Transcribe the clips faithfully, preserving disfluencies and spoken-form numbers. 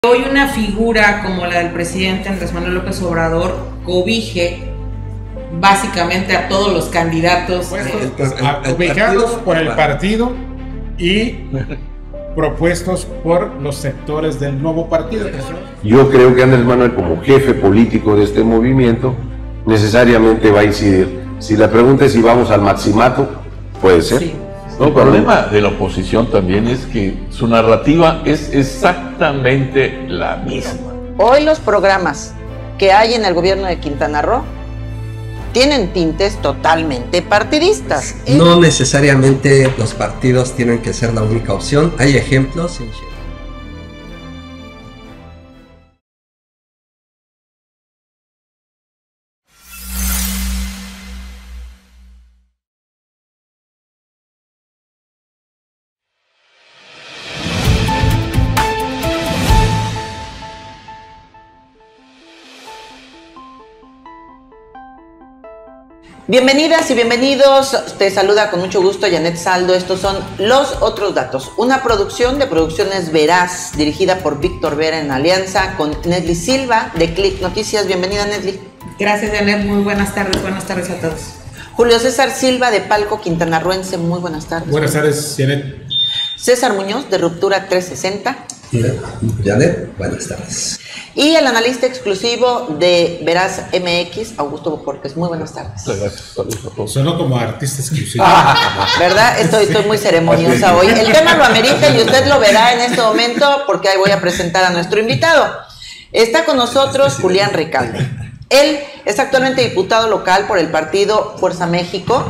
Hoy una figura como la del presidente Andrés Manuel López Obrador cobije básicamente a todos los candidatos puestos, de, a, cobijados por el partido y propuestos por los sectores del nuevo partido. Yo creo que Andrés Manuel, como jefe político de este movimiento, necesariamente va a incidir. Si la pregunta es si vamos al maximato, puede ser. Sí. No, el problema de la oposición también es que su narrativa es exactamente la misma. Hoy los programas que hay en el gobierno de Quintana Roo tienen tintes totalmente partidistas. No necesariamente los partidos tienen que ser la única opción. Hay ejemplos en Chile. Bienvenidas y bienvenidos, te saluda con mucho gusto Janet Saldo. Estos son Los Otros Datos, una producción de Producciones Veraz, dirigida por Víctor Vera en alianza con Nesli Silva de Click Noticias. Bienvenida, Nesli. Gracias, Janet, muy buenas tardes, buenas tardes a todos. Julio César Silva de Palco Quintanarroense, muy buenas tardes. Buenas tardes, Janet. César Muñoz de Ruptura trescientos sesenta. Janet, buenas tardes. Y el analista exclusivo de Veraz M X, Augusto Bocorques. Muy buenas tardes. Gracias, saludos a todos. Sonó como artista exclusivo. ¿Verdad? Estoy, estoy muy ceremoniosa hoy. El tema lo amerita y usted lo verá en este momento porque ahí voy a presentar a nuestro invitado. Está con nosotros Julián Ricalde. Él es actualmente diputado local por el partido Fuerza México.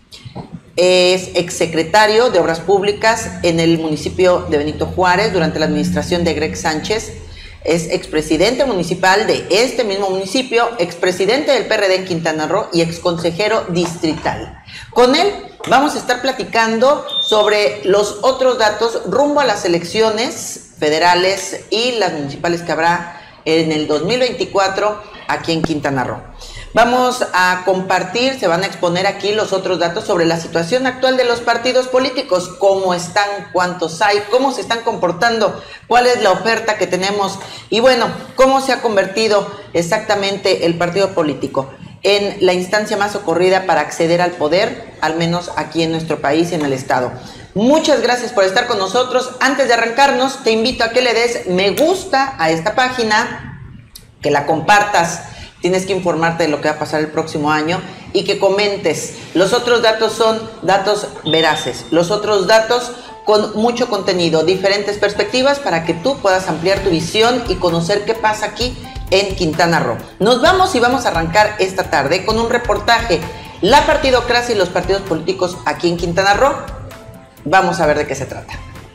Es exsecretario de Obras Públicas en el municipio de Benito Juárez durante la administración de Greg Sánchez. Es expresidente municipal de este mismo municipio, expresidente del P R D en Quintana Roo y exconsejero distrital. Con él vamos a estar platicando sobre los otros datos rumbo a las elecciones federales y las municipales que habrá en el dos mil veinticuatro aquí en Quintana Roo. Vamos a compartir, se van a exponer aquí los otros datos sobre la situación actual de los partidos políticos, cómo están, cuántos hay, cómo se están comportando, cuál es la oferta que tenemos y bueno, cómo se ha convertido exactamente el partido político en la instancia más socorrida para acceder al poder, al menos aquí en nuestro país y en el estado. Muchas gracias por estar con nosotros. Antes de arrancarnos, te invito a que le des me gusta a esta página, que la compartas. Tienes que informarte de lo que va a pasar el próximo año y que comentes. Los otros datos son datos veraces, los otros datos con mucho contenido, diferentes perspectivas para que tú puedas ampliar tu visión y conocer qué pasa aquí en Quintana Roo. Nos vamos y vamos a arrancar esta tarde con un reportaje, la partidocracia y los partidos políticos aquí en Quintana Roo. Vamos a ver de qué se trata.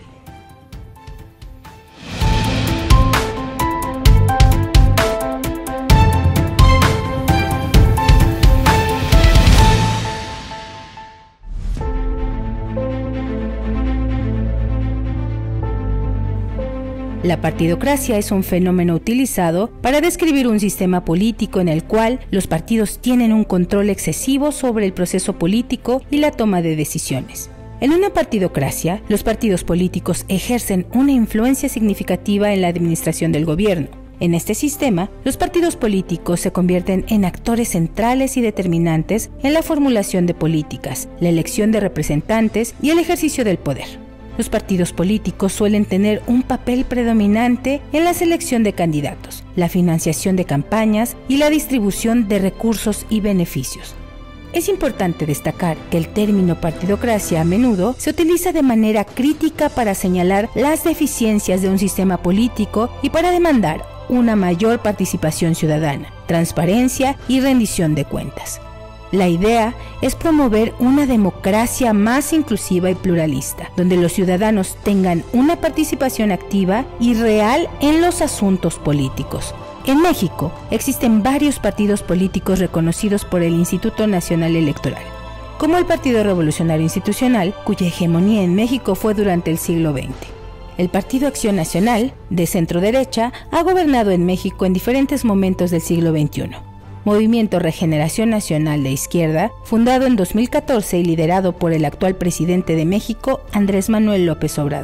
La partidocracia es un fenómeno utilizado para describir un sistema político en el cual los partidos tienen un control excesivo sobre el proceso político y la toma de decisiones. En una partidocracia, los partidos políticos ejercen una influencia significativa en la administración del gobierno. En este sistema, los partidos políticos se convierten en actores centrales y determinantes en la formulación de políticas, la elección de representantes y el ejercicio del poder. Los partidos políticos suelen tener un papel predominante en la selección de candidatos, la financiación de campañas y la distribución de recursos y beneficios. Es importante destacar que el término partidocracia a menudo se utiliza de manera crítica para señalar las deficiencias de un sistema político y para demandar una mayor participación ciudadana, transparencia y rendición de cuentas. La idea es promover una democracia más inclusiva y pluralista, donde los ciudadanos tengan una participación activa y real en los asuntos políticos. En México existen varios partidos políticos reconocidos por el Instituto Nacional Electoral, como el Partido Revolucionario Institucional, cuya hegemonía en México fue durante el siglo veinte. El Partido Acción Nacional, de centro derecha, ha gobernado en México en diferentes momentos del siglo veintiuno. Movimiento Regeneración Nacional de Izquierda, fundado en dos mil catorce y liderado por el actual presidente de México, Andrés Manuel López Obrador.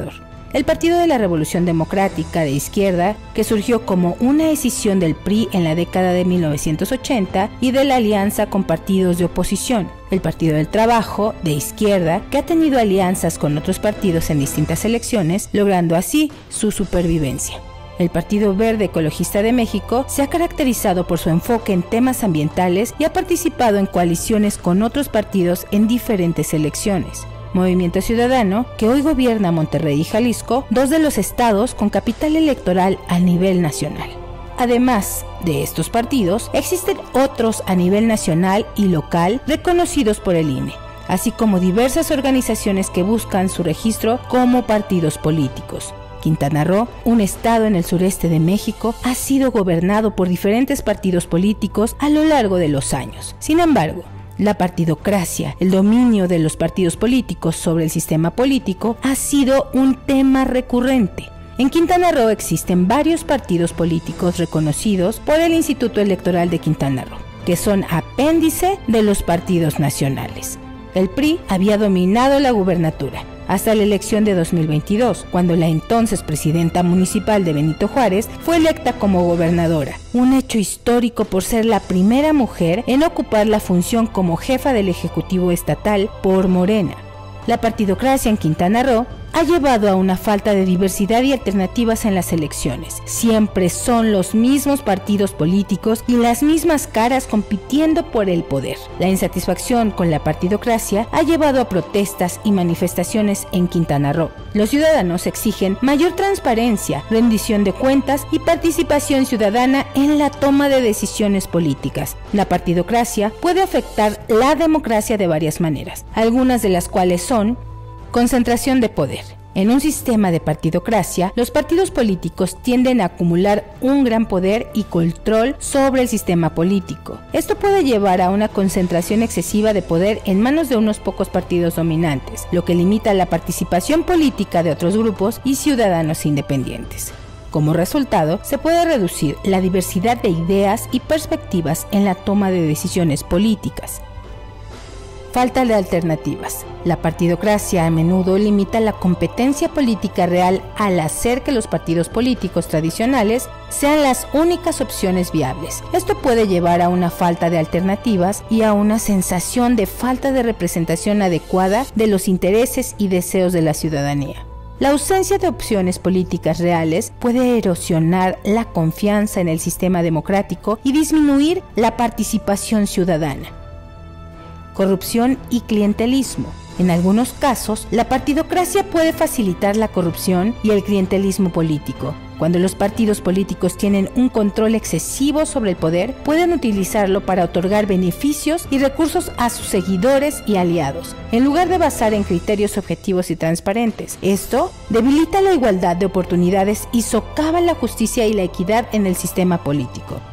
el Partido de la Revolución Democrática de izquierda, que surgió como una escisión del P R I en la década de mil novecientos ochenta y de la alianza con partidos de oposición, el Partido del Trabajo, de izquierda, que ha tenido alianzas con otros partidos en distintas elecciones, logrando así su supervivencia. El Partido Verde Ecologista de México se ha caracterizado por su enfoque en temas ambientales y ha participado en coaliciones con otros partidos en diferentes elecciones. Movimiento Ciudadano, que hoy gobierna Monterrey y Jalisco, dos de los estados con capital electoral a nivel nacional. Además de estos partidos, existen otros a nivel nacional y local reconocidos por el I N E, así como diversas organizaciones que buscan su registro como partidos políticos. Quintana Roo, un estado en el sureste de México, ha sido gobernado por diferentes partidos políticos a lo largo de los años. Sin embargo, la partidocracia, el dominio de los partidos políticos sobre el sistema político, ha sido un tema recurrente. En Quintana Roo existen varios partidos políticos reconocidos por el Instituto Electoral de Quintana Roo, que son apéndice de los partidos nacionales. El P R I había dominado la gubernatura hasta la elección de dos mil veintidós, cuando la entonces presidenta municipal de Benito Juárez fue electa como gobernadora, un hecho histórico por ser la primera mujer en ocupar la función como jefa del Ejecutivo Estatal por Morena. La partidocracia en Quintana Roo ha llevado a una falta de diversidad y alternativas en las elecciones. Siempre son los mismos partidos políticos y las mismas caras compitiendo por el poder. La insatisfacción con la partidocracia ha llevado a protestas y manifestaciones en Quintana Roo. Los ciudadanos exigen mayor transparencia, rendición de cuentas y participación ciudadana en la toma de decisiones políticas. La partidocracia puede afectar la democracia de varias maneras, algunas de las cuales son: concentración de poder. En un sistema de partidocracia, los partidos políticos tienden a acumular un gran poder y control sobre el sistema político. Esto puede llevar a una concentración excesiva de poder en manos de unos pocos partidos dominantes, lo que limita la participación política de otros grupos y ciudadanos independientes. Como resultado, se puede reducir la diversidad de ideas y perspectivas en la toma de decisiones políticas. Falta de alternativas. La partidocracia a menudo limita la competencia política real al hacer que los partidos políticos tradicionales sean las únicas opciones viables. Esto puede llevar a una falta de alternativas y a una sensación de falta de representación adecuada de los intereses y deseos de la ciudadanía. La ausencia de opciones políticas reales puede erosionar la confianza en el sistema democrático y disminuir la participación ciudadana. Corrupción y clientelismo. En algunos casos, la partidocracia puede facilitar la corrupción y el clientelismo político. Cuando los partidos políticos tienen un control excesivo sobre el poder, pueden utilizarlo para otorgar beneficios y recursos a sus seguidores y aliados, en lugar de basar en criterios objetivos y transparentes. Esto debilita la igualdad de oportunidades y socava la justicia y la equidad en el sistema político.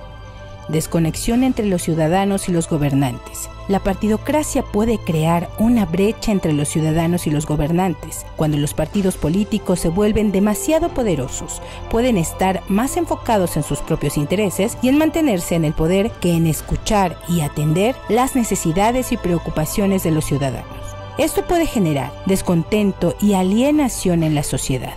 Desconexión entre los ciudadanos y los gobernantes. La partidocracia puede crear una brecha entre los ciudadanos y los gobernantes. Cuando los partidos políticos se vuelven demasiado poderosos, pueden estar más enfocados en sus propios intereses y en mantenerse en el poder que en escuchar y atender las necesidades y preocupaciones de los ciudadanos. Esto puede generar descontento y alienación en la sociedad.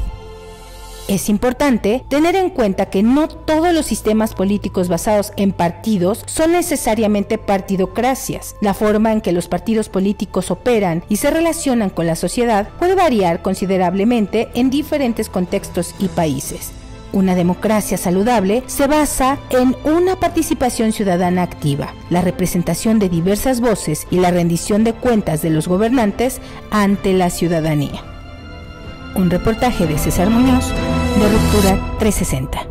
Es importante tener en cuenta que no todos los sistemas políticos basados en partidos son necesariamente partidocracias. La forma en que los partidos políticos operan y se relacionan con la sociedad puede variar considerablemente en diferentes contextos y países. Una democracia saludable se basa en una participación ciudadana activa, la representación de diversas voces y la rendición de cuentas de los gobernantes ante la ciudadanía. Un reportaje de César Muñoz, de Ruptura trescientos sesenta.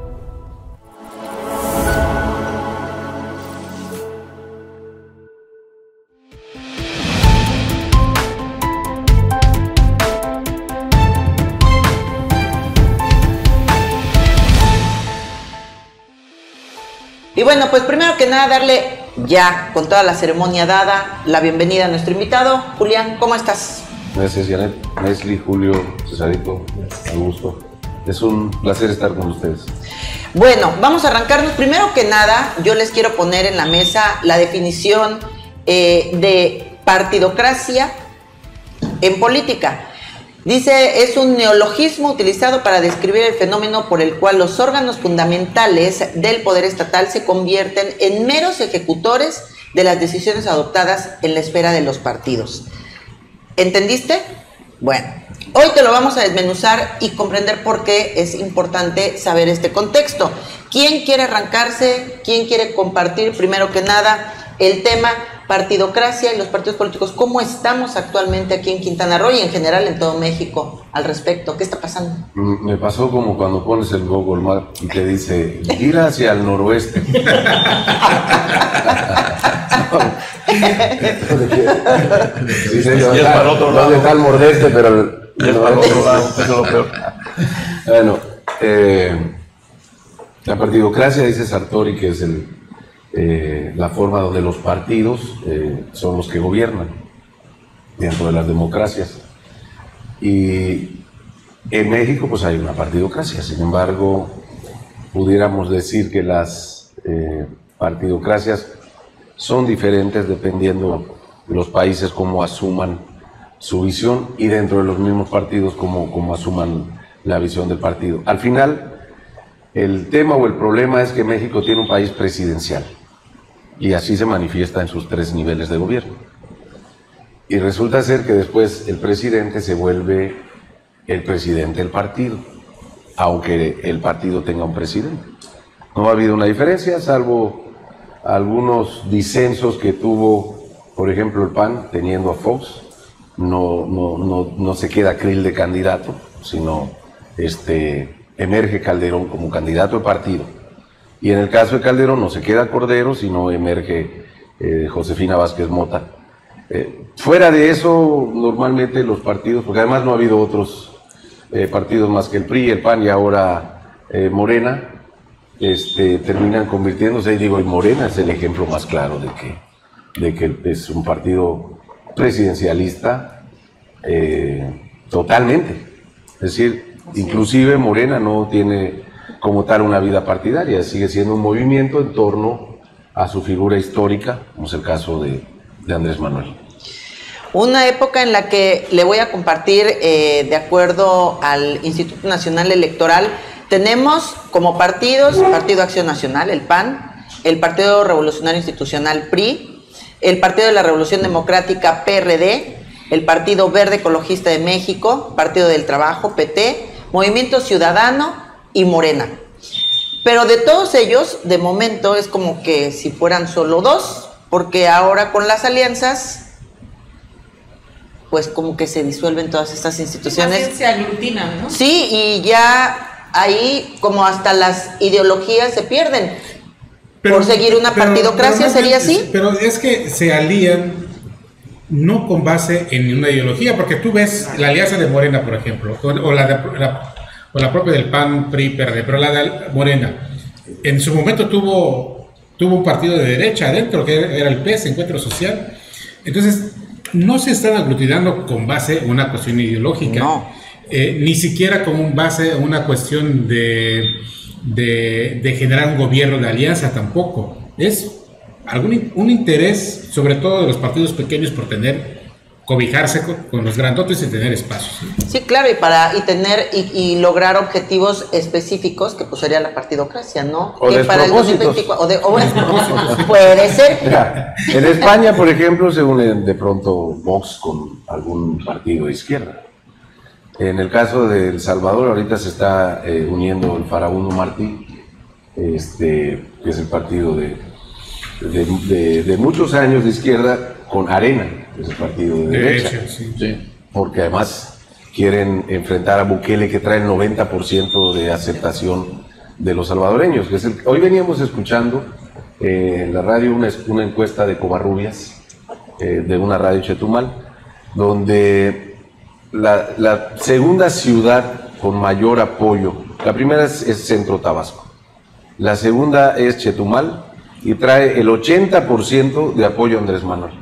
Y bueno, pues primero que nada darle ya, con toda la ceremonia dada, la bienvenida a nuestro invitado. Julián, ¿cómo estás? Gracias, Janet, Leslie, Julio, Cesarito, a gusto. Es un placer estar con ustedes. Bueno, vamos a arrancarnos. Primero que nada, yo les quiero poner en la mesa la definición eh, de partidocracia en política. Dice, es un neologismo utilizado para describir el fenómeno por el cual los órganos fundamentales del poder estatal se convierten en meros ejecutores de las decisiones adoptadas en la esfera de los partidos. ¿Entendiste? Bueno, hoy te lo vamos a desmenuzar y comprender por qué es importante saber este contexto. ¿Quién quiere arrancarse? ¿Quién quiere compartir, primero que nada, el tema partidocracia y los partidos políticos? ¿Cómo estamos actualmente aquí en Quintana Roo y en general en todo México al respecto? ¿Qué está pasando? Me pasó como cuando pones el Google Maps y te dice, gira hacia el noroeste. Sí, señor, es para otro lado. ¿Dónde está el mordeste? Pero y es para otro lado, eso es lo peor. Bueno, eh, la partidocracia, dice Sartori, que es el, eh, la forma donde los partidos eh, son los que gobiernan dentro de las democracias. Y en México pues hay una partidocracia, sin embargo, pudiéramos decir que las eh, partidocracias son diferentes dependiendo de los países cómo asuman su visión y dentro de los mismos partidos cómo, cómo asuman la visión del partido. Al final, el tema o el problema es que México tiene un país presidencial y así se manifiesta en sus tres niveles de gobierno. Y resulta ser que después el presidente se vuelve el presidente del partido, aunque el partido tenga un presidente. No ha habido una diferencia, salvo algunos disensos que tuvo, por ejemplo, el P A N teniendo a Fox. No, no, no, no se queda Krill de candidato, sino este, emerge Calderón como candidato de partido. Y en el caso de Calderón no se queda Cordero, sino emerge eh, Josefina Vázquez Mota. Eh, fuera de eso, normalmente los partidos, porque además no ha habido otros eh, partidos más que el P R I, el P A N y ahora eh, Morena, este, terminan convirtiéndose, y digo, y Morena es el ejemplo más claro de que, de que es un partido presidencialista eh, totalmente. Es decir, inclusive Morena no tiene como tal una vida partidaria, sigue siendo un movimiento en torno a su figura histórica, como es el caso de, de Andrés Manuel. Una época en la que le voy a compartir, eh, de acuerdo al Instituto Nacional Electoral, tenemos como partidos, Partido Acción Nacional, el P A N, el Partido Revolucionario Institucional, P R I, el Partido de la Revolución Democrática, P R D, el Partido Verde Ecologista de México, Partido del Trabajo, P T, Movimiento Ciudadano y Morena. Pero de todos ellos, de momento, es como que si fueran solo dos, porque ahora con las alianzas, pues como que se disuelven todas estas instituciones. Se aglutinan, ¿no? Sí, y ya ahí como hasta las ideologías se pierden. Pero, por seguir una pero, partidocracia, pero, ¿sería así? Pero es que se alían no con base en una ideología, porque tú ves la alianza de Morena, por ejemplo, o, o, la, de, la, o la propia del P A N, P R I, P R D, pero la de Morena, en su momento tuvo, tuvo un partido de derecha adentro, que era el P E S, Encuentro Social. Entonces, no se están aglutinando con base en una cuestión ideológica, no. eh, ni siquiera con base en una cuestión de... De, de generar un gobierno de alianza tampoco. Es algún un interés, sobre todo de los partidos pequeños, por tener, cobijarse con, con los grandotes y tener espacios. ¿Sí? Sí, claro, y para y tener y, y lograr objetivos específicos, que pues sería la partidocracia, ¿no? O que para el dos mil veinticuatro, o de, o bueno, puede ser. Mira, en España, por ejemplo, se une de pronto Vox con algún partido de izquierda. En el caso de El Salvador, ahorita se está eh, uniendo el Farabundo Martí, este, que es el partido de, de, de, de muchos años de izquierda, con Arena, que es el partido de, de derecha. derecha sí. Sí. Porque además quieren enfrentar a Bukele, que trae el noventa por ciento de aceptación de los salvadoreños. Que es el, hoy veníamos escuchando eh, en la radio una, una encuesta de Covarrubias, eh, de una radio Chetumal, donde La, la segunda ciudad con mayor apoyo, la primera es, es Centro Tabasco, la segunda es Chetumal y trae el ochenta por ciento de apoyo a Andrés Manuel.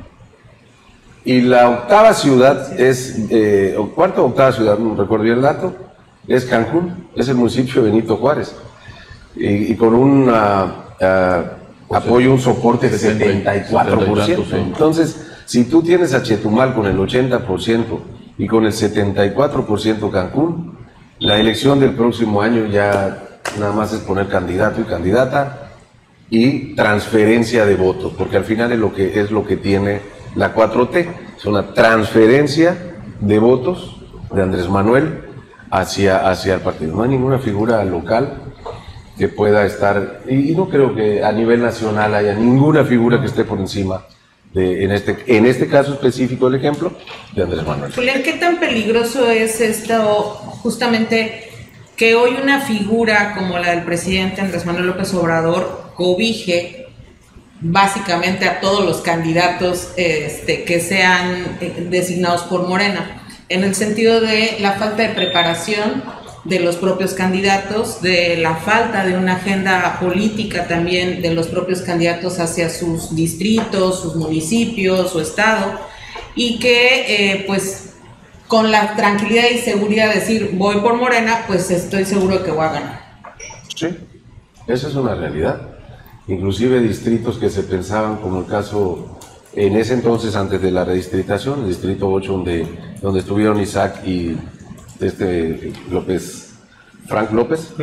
Y la octava ciudad es, eh, o cuarta o octava ciudad, no recuerdo bien el dato, es Cancún, es el municipio de Benito Juárez, y, y con un uh, uh, apoyo, un soporte de setenta y cuatro por ciento. Entonces, si tú tienes a Chetumal con el ochenta por ciento, y con el setenta y cuatro por ciento Cancún. La elección del próximo año ya nada más es poner candidato y candidata y transferencia de votos, porque al final es lo que, es lo que tiene la cuatro T, es una transferencia de votos de Andrés Manuel hacia, hacia el partido. No hay ninguna figura local que pueda estar, y, y no creo que a nivel nacional haya ninguna figura que esté por encima de, en este, en este caso específico, el ejemplo de Andrés Manuel. Julián, ¿qué tan peligroso es esto, justamente, que hoy una figura como la del presidente Andrés Manuel López Obrador cobije básicamente a todos los candidatos este, que sean eh, designados por Morena, en el sentido de la falta de preparación de los propios candidatos, de la falta de una agenda política también de los propios candidatos hacia sus distritos, sus municipios, su estado, y que eh, pues con la tranquilidad y seguridad de decir voy por Morena, pues estoy seguro de que voy a ganar. Sí, esa es una realidad. Inclusive distritos que se pensaban, como el caso en ese entonces antes de la redistritación, el distrito ocho donde, donde estuvieron Isaac y este López, Frank López,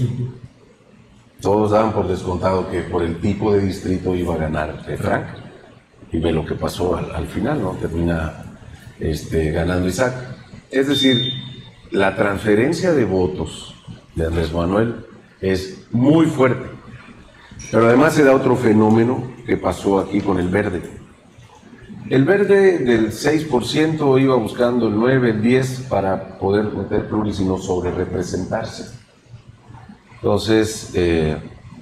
todos daban por descontado que por el tipo de distrito iba a ganar eh, Frank, y ve lo que pasó al, al final, ¿no? Termina este, ganando Isaac. Es decir, la transferencia de votos de Andrés Manuel es muy fuerte. Pero además se da otro fenómeno que pasó aquí con el Verde. El Verde del seis por ciento iba buscando el nueve, el diez para poder meter pluris y no sobre representarse. Entonces, eh,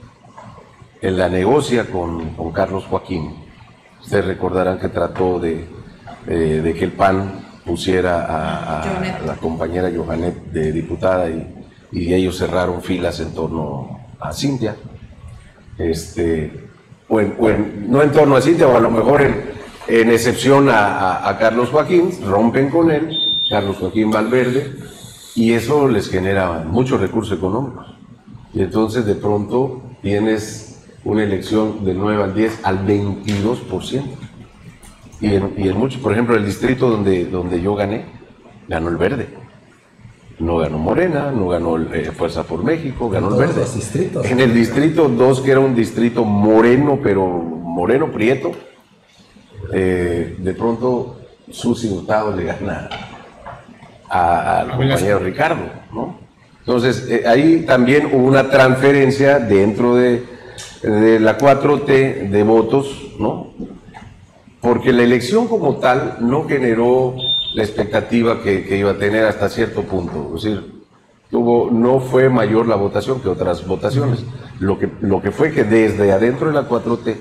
en la negocia con, con Carlos Joaquín, ustedes recordarán que trató de, eh, de que el P A N pusiera a, a, a la compañera Johanet de diputada y, y ellos cerraron filas en torno a Cintia. Este, o en, o en, no en torno a Cintia, o a lo mejor en, en excepción a, a, a Carlos Joaquín, rompen con él, Carlos Joaquín Valverde, y eso les genera muchos recursos económicos. Y entonces de pronto tienes una elección del nueve al diez al veintidós por ciento. Y en, y en muchos, por ejemplo, el distrito donde, donde yo gané, ganó el Verde. No ganó Morena, no ganó eh, Fuerza por México, ganó el Verde. En el distrito dos, que era un distrito moreno, pero moreno prieto, eh, de pronto Susi Hurtado le gana al compañero Ricardo, ¿no? Entonces, eh, ahí también hubo una transferencia dentro de, de la cuatro T de votos, ¿no? Porque la elección como tal no generó la expectativa que, que iba a tener hasta cierto punto. Es decir, tuvo, no fue mayor la votación que otras votaciones. Lo que, lo que fue que desde adentro de la cuatro T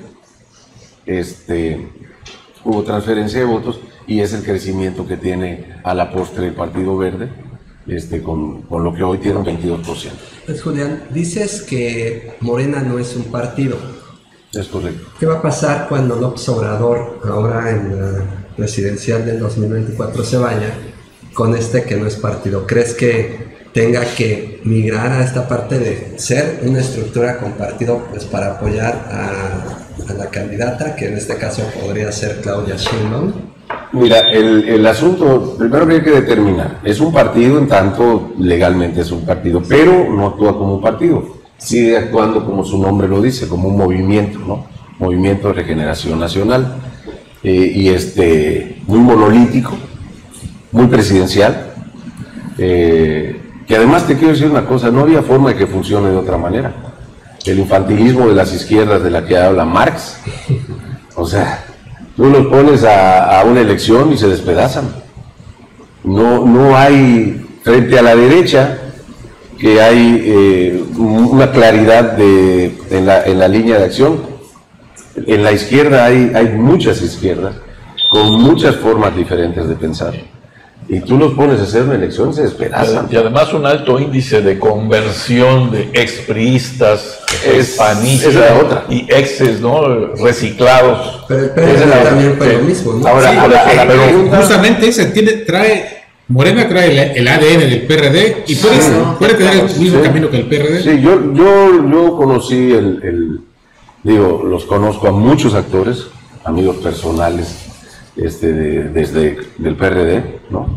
este, hubo transferencia de votos, y es el crecimiento que tiene a la postre el Partido Verde, este, con, con lo que hoy tiene un veintidós por ciento. Pues Julián, dices que Morena no es un partido. Es correcto. ¿Qué va a pasar cuando López Obrador, ahora en la presidencial del dos mil veinticuatro, se vaya con este que no es partido? ¿Crees que tenga que migrar a esta parte de ser una estructura con partido, pues para apoyar a, a la candidata, que en este caso podría ser Claudia Sheinbaum? Mira, el, el asunto, primero que hay que determinar, es un partido en tanto legalmente es un partido, pero no actúa como un partido. Sigue actuando, como su nombre lo dice, como un movimiento, ¿no? Movimiento de Regeneración Nacional, eh, y este, muy monolítico, muy presidencial, eh, que además te quiero decir una cosa, no había forma de que funcione de otra manera. El infantilismo de las izquierdas de la que habla Marx, o sea, tú los pones a, a una elección y se despedazan. No, no hay, frente a la derecha, que hay eh, una claridad de, en, la, en la línea de acción. En la izquierda hay, hay muchas izquierdas con muchas formas diferentes de pensar, y tú los pones a hacer una elección y se despedazan. Y además un alto índice de conversión de expriistas, expanistas y exes, ¿no? Reciclados. Pero el P R D también fue lo mismo, ¿no? Ahora, sí, ahora, la, la pregunta, justamente se tiene, trae... Morena trae el, el A D N del P R D y puede, sí, puede tener el mismo sí. camino que el P R D. Sí, yo, yo, yo conocí el, el, digo, los conozco a muchos actores, amigos personales, este, de, desde del P R D, ¿no?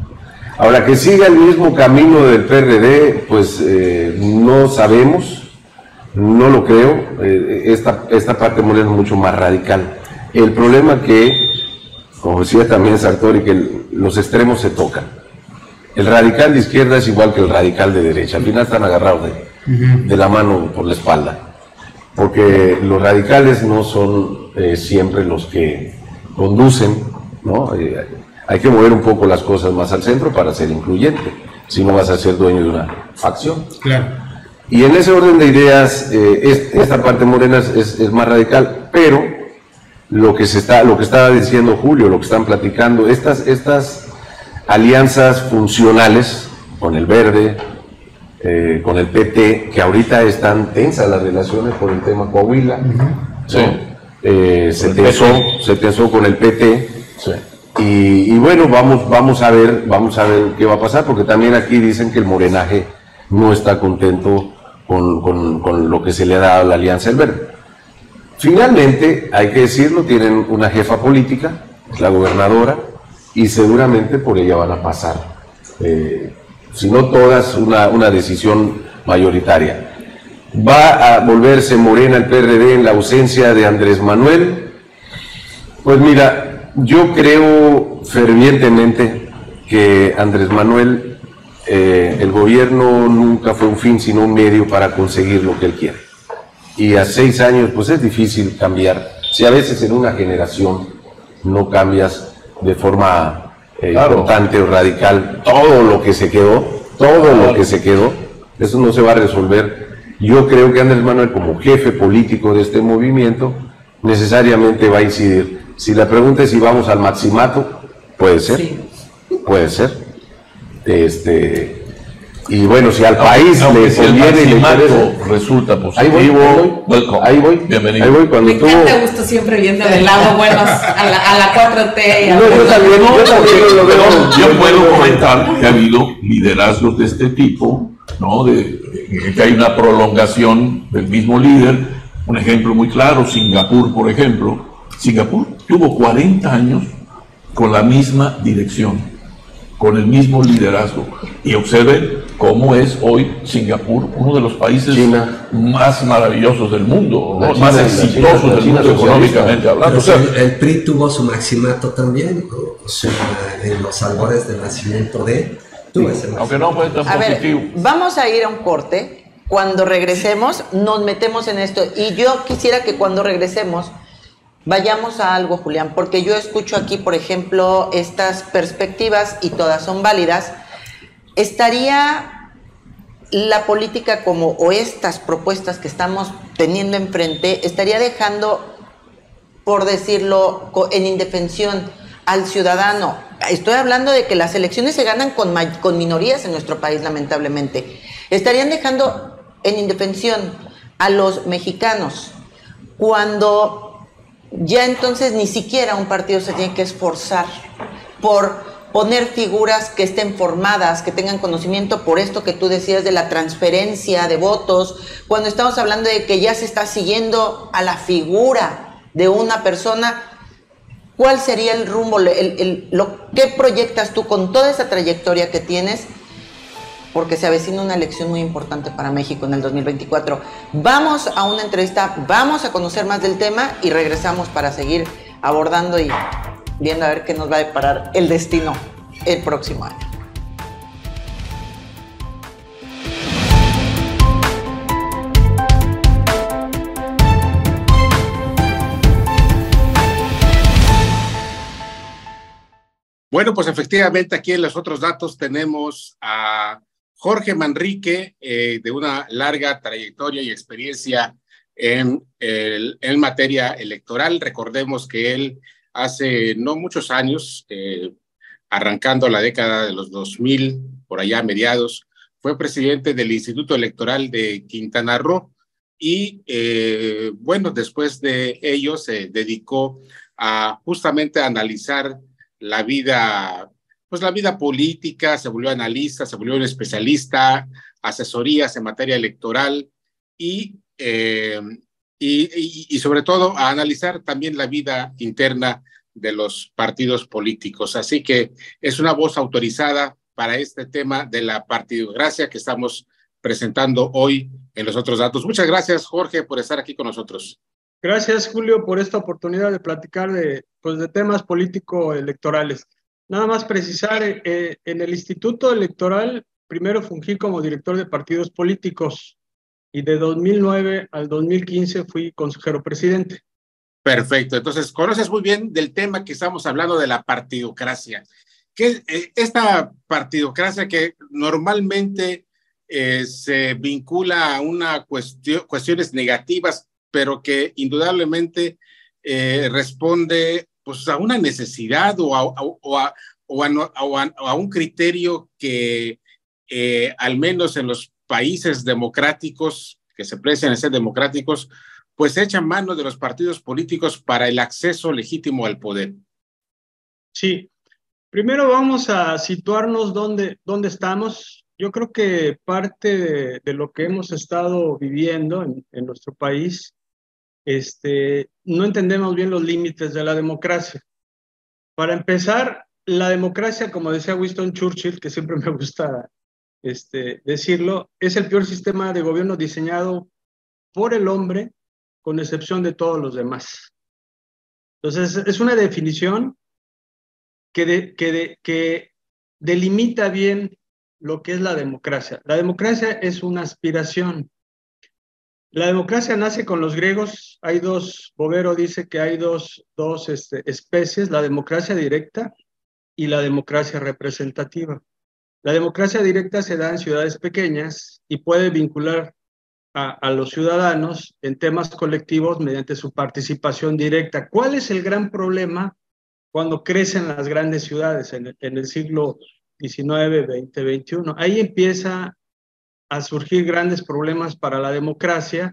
Ahora, que siga el mismo camino del P R D, pues eh, no sabemos, no lo creo. Eh, esta, esta parte morena es mucho más radical. El problema que, como decía también Sartori, que el, los extremos se tocan. El radical de izquierda es igual que el radical de derecha, al final están agarrados de, uh-huh. de la mano por la espalda, porque los radicales no son eh, siempre los que conducen, ¿no? Eh, hay que mover un poco las cosas más al centro para ser incluyente, si no vas a ser dueño de una facción. Claro. Y en ese orden de ideas, eh, es, esta parte morena es, es más radical, pero lo que se está, lo que estaba diciendo Julio, lo que están platicando, estas, estas alianzas funcionales con el Verde, eh, con el P T, que ahorita están tensas las relaciones por el tema Coahuila, uh-huh. sí. eh, se, tensó, se tensó con el P T, sí. y, y bueno, vamos, vamos a ver, vamos a ver qué va a pasar, porque también aquí dicen que el morenaje no está contento con, con, con lo que se le ha dado a la Alianza del Verde. Finalmente, hay que decirlo, tienen una jefa política, es la gobernadora, y seguramente por ella van a pasar, eh, si no todas, una, una decisión mayoritaria. ¿Va a volverse morena el P R D en la ausencia de Andrés Manuel? Pues mira, yo creo fervientemente que Andrés Manuel, eh, el gobierno nunca fue un fin sino un medio para conseguir lo que él quiere. Y a seis años pues es difícil cambiar, si a veces en una generación no cambias de forma eh, claro. importante o radical todo lo que se quedó, todo claro. lo que se quedó, eso no se va a resolver. Yo creo que Andrés Manuel, como jefe político de este movimiento, necesariamente va a incidir. Si la pregunta es si vamos al maximato, puede ser, sí. puede ser. Este, y bueno, si al no, país no, le conviene y le interesa, resulta positivo. Ahí voy, ahí voy, ahí voy, bienvenido. Ahí voy cuando Me tuvo... encanta gusto siempre viendo del lado bueno a la, a la cuatro T. Y a no, yo también, yo también lo veo. Yo puedo comentar que ha habido liderazgos de este tipo, ¿no? De, de que hay una prolongación del mismo líder. Un ejemplo muy claro, Singapur, por ejemplo. Singapur tuvo cuarenta años con la misma dirección, con el mismo liderazgo. Y observen cómo es hoy Singapur uno de los países China. más maravillosos del mundo, ¿no? China, más exitosos China, del China, mundo económicamente hablando. O sea, el, el P R I tuvo su maximato también, ¿no? O sea, en los albores del nacimiento de... Tuvo ese aunque no fue tan a positivo. Ver, vamos a ir a un corte. Cuando regresemos, nos metemos en esto. Y yo quisiera que cuando regresemos vayamos a algo, Julián, porque yo escucho aquí, por ejemplo, estas perspectivas y todas son válidas. ¿Estaría la política como, o estas propuestas que estamos teniendo enfrente, estaría dejando, por decirlo, en indefensión al ciudadano? Estoy hablando de que las elecciones se ganan con, con minorías en nuestro país, lamentablemente. ¿Estarían dejando en indefensión a los mexicanos cuando ya entonces ni siquiera un partido se tiene que esforzar por poner figuras que estén formadas, que tengan conocimiento, por esto que tú decías de la transferencia de votos, cuando estamos hablando de que ya se está siguiendo a la figura de una persona? ¿Cuál sería el rumbo, el, el, lo que proyectas tú con toda esa trayectoria que tienes? Porque se avecina una elección muy importante para México en el dos mil veinticuatro. Vamos a una entrevista, vamos a conocer más del tema y regresamos para seguir abordando y viendo a ver qué nos va a deparar el destino el próximo año. Bueno, pues efectivamente aquí en los otros datos tenemos a Jorge Manrique, eh, de una larga trayectoria y experiencia en, el, en materia electoral. Recordemos que él hace no muchos años, eh, arrancando la década de los dos mil, por allá mediados, fue presidente del Instituto Electoral de Quintana Roo y, eh, bueno, después de ello se dedicó a justamente a analizar la vida, pues la vida política, se volvió analista, se volvió un especialista, asesorías en materia electoral y, eh, y, y, y sobre todo a analizar también la vida interna de los partidos políticos. Así que es una voz autorizada para este tema de la partidocracia que estamos presentando hoy en los otros datos. Muchas gracias, Jorge, por estar aquí con nosotros. Gracias, Julio, por esta oportunidad de platicar de, pues, de temas político-electorales. Nada más precisar, eh, en el Instituto Electoral, primero fungí como director de partidos políticos y de dos mil nueve al dos mil quince fui consejero presidente. Perfecto, entonces conoces muy bien del tema que estamos hablando de la partidocracia. Que eh, esta partidocracia que normalmente eh, se vincula a una cuestión, cuestiones negativas, pero que indudablemente eh, responde pues, a una necesidad o a, o a, o a, o a, a un criterio que eh, al menos en los países democráticos, que se precian de ser democráticos, pues echan mano de los partidos políticos para el acceso legítimo al poder. Sí, primero vamos a situarnos dónde, dónde estamos. Yo creo que parte de, de lo que hemos estado viviendo en, en nuestro país, este, no entendemos bien los límites de la democracia. Para empezar, la democracia, como decía Winston Churchill, que siempre me gusta este, decirlo, es el peor sistema de gobierno diseñado por el hombre, con excepción de todos los demás. Entonces, es una definición que, de, que, de, que delimita bien lo que es la democracia. La democracia es una aspiración. La democracia nace con los griegos. Hay dos, Bovero dice que hay dos, dos este, especies, la democracia directa y la democracia representativa. La democracia directa se da en ciudades pequeñas y puede vincular A, a los ciudadanos en temas colectivos mediante su participación directa. ¿Cuál es el gran problema cuando crecen las grandes ciudades en el, en el siglo diecinueve, veinte, veintiuno? Ahí empieza a surgir grandes problemas para la democracia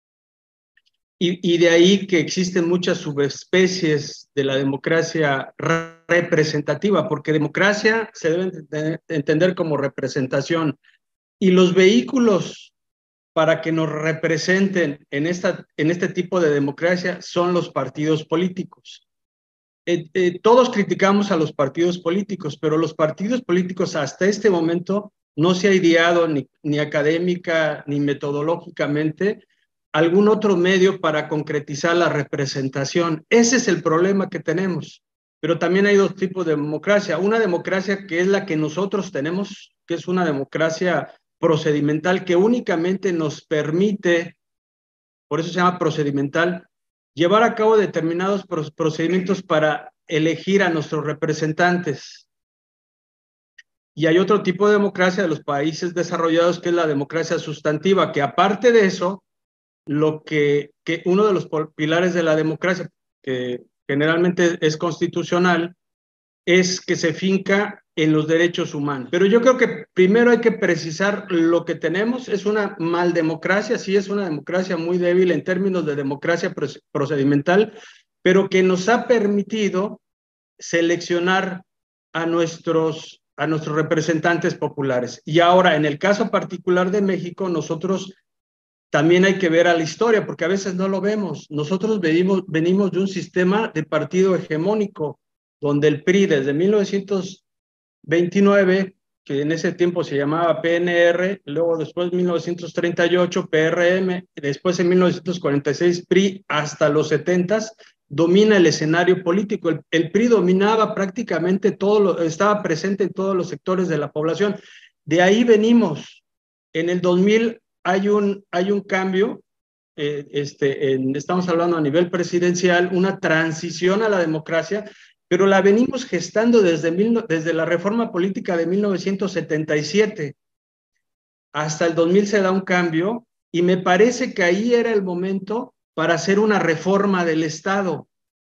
y, y de ahí que existen muchas subespecies de la democracia re representativa, porque democracia se debe entender como representación y los vehículos para que nos representen en, esta, en este tipo de democracia son los partidos políticos. Eh, eh, todos criticamos a los partidos políticos, pero los partidos políticos hasta este momento no se ha ideado ni, ni académica ni metodológicamente algún otro medio para concretizar la representación. Ese es el problema que tenemos. Pero también hay dos tipos de democracia. Una democracia que es la que nosotros tenemos, que es una democracia procedimental que únicamente nos permite, por eso se llama procedimental, llevar a cabo determinados procedimientos para elegir a nuestros representantes. Y hay otro tipo de democracia de los países desarrollados que es la democracia sustantiva, que aparte de eso, lo que, que uno de los pilares de la democracia, que generalmente es constitucional, es que se finca en los derechos humanos. Pero yo creo que primero hay que precisar lo que tenemos. Es una mal democracia, sí es una democracia muy débil en términos de democracia procedimental, pero que nos ha permitido seleccionar a nuestros, a nuestros representantes populares. Y ahora, en el caso particular de México, nosotros también hay que ver a la historia, porque a veces no lo vemos. Nosotros venimos, venimos de un sistema de partido hegemónico, donde el P R I desde mil novecientos veintinueve, que en ese tiempo se llamaba P N R, luego después mil novecientos treinta y ocho P R M, después en mil novecientos cuarenta y seis P R I hasta los setentas, domina el escenario político. El, el P R I dominaba prácticamente todo, lo, estaba presente en todos los sectores de la población. De ahí venimos. En el dos mil hay un, hay un cambio, eh, este, en, estamos hablando a nivel presidencial, una transición a la democracia, pero la venimos gestando desde, mil, desde la reforma política de mil novecientos setenta y siete. Hasta el dos mil se da un cambio y me parece que ahí era el momento para hacer una reforma del Estado.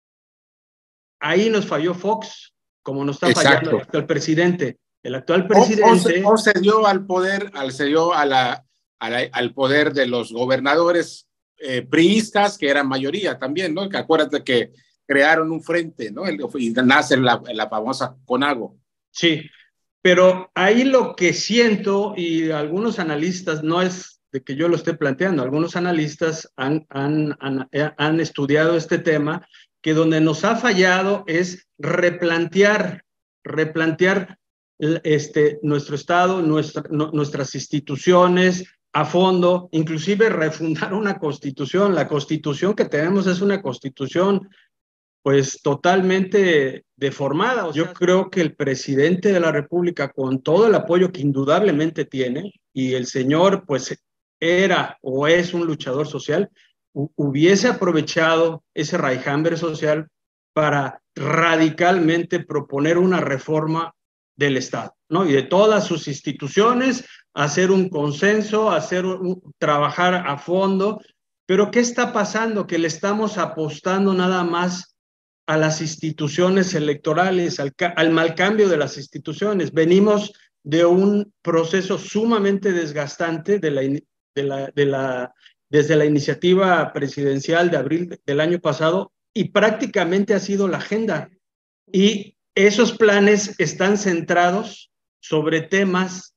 Ahí nos falló Fox, como nos está Exacto. fallando el actual presidente. El actual presidente... O, o, o se dio al poder, al, se dio a la, a la, al poder de los gobernadores eh, priistas, que eran mayoría también, ¿no? Que acuérdate que crearon un frente, ¿no? Y nace la, la famosa CONAGO. Sí, pero ahí lo que siento, y algunos analistas, no es de que yo lo esté planteando, algunos analistas han, han, han, han estudiado este tema, que donde nos ha fallado es replantear, replantear este, nuestro Estado, nuestra, no, nuestras instituciones a fondo, inclusive refundar una constitución. La constitución que tenemos es una constitución pues totalmente deformada. O sea, yo creo que el presidente de la República, con todo el apoyo que indudablemente tiene, y el señor pues era o es un luchador social, hubiese aprovechado ese raigambre social para radicalmente proponer una reforma del Estado, ¿no? Y de todas sus instituciones, hacer un consenso, hacer un, trabajar a fondo. Pero ¿qué está pasando? Que le estamos apostando nada más a las instituciones electorales, al, al mal cambio de las instituciones. Venimos de un proceso sumamente desgastante de la, de la, de la, desde la iniciativa presidencial de abril del año pasado, y prácticamente ha sido la agenda. Y esos planes están centrados sobre temas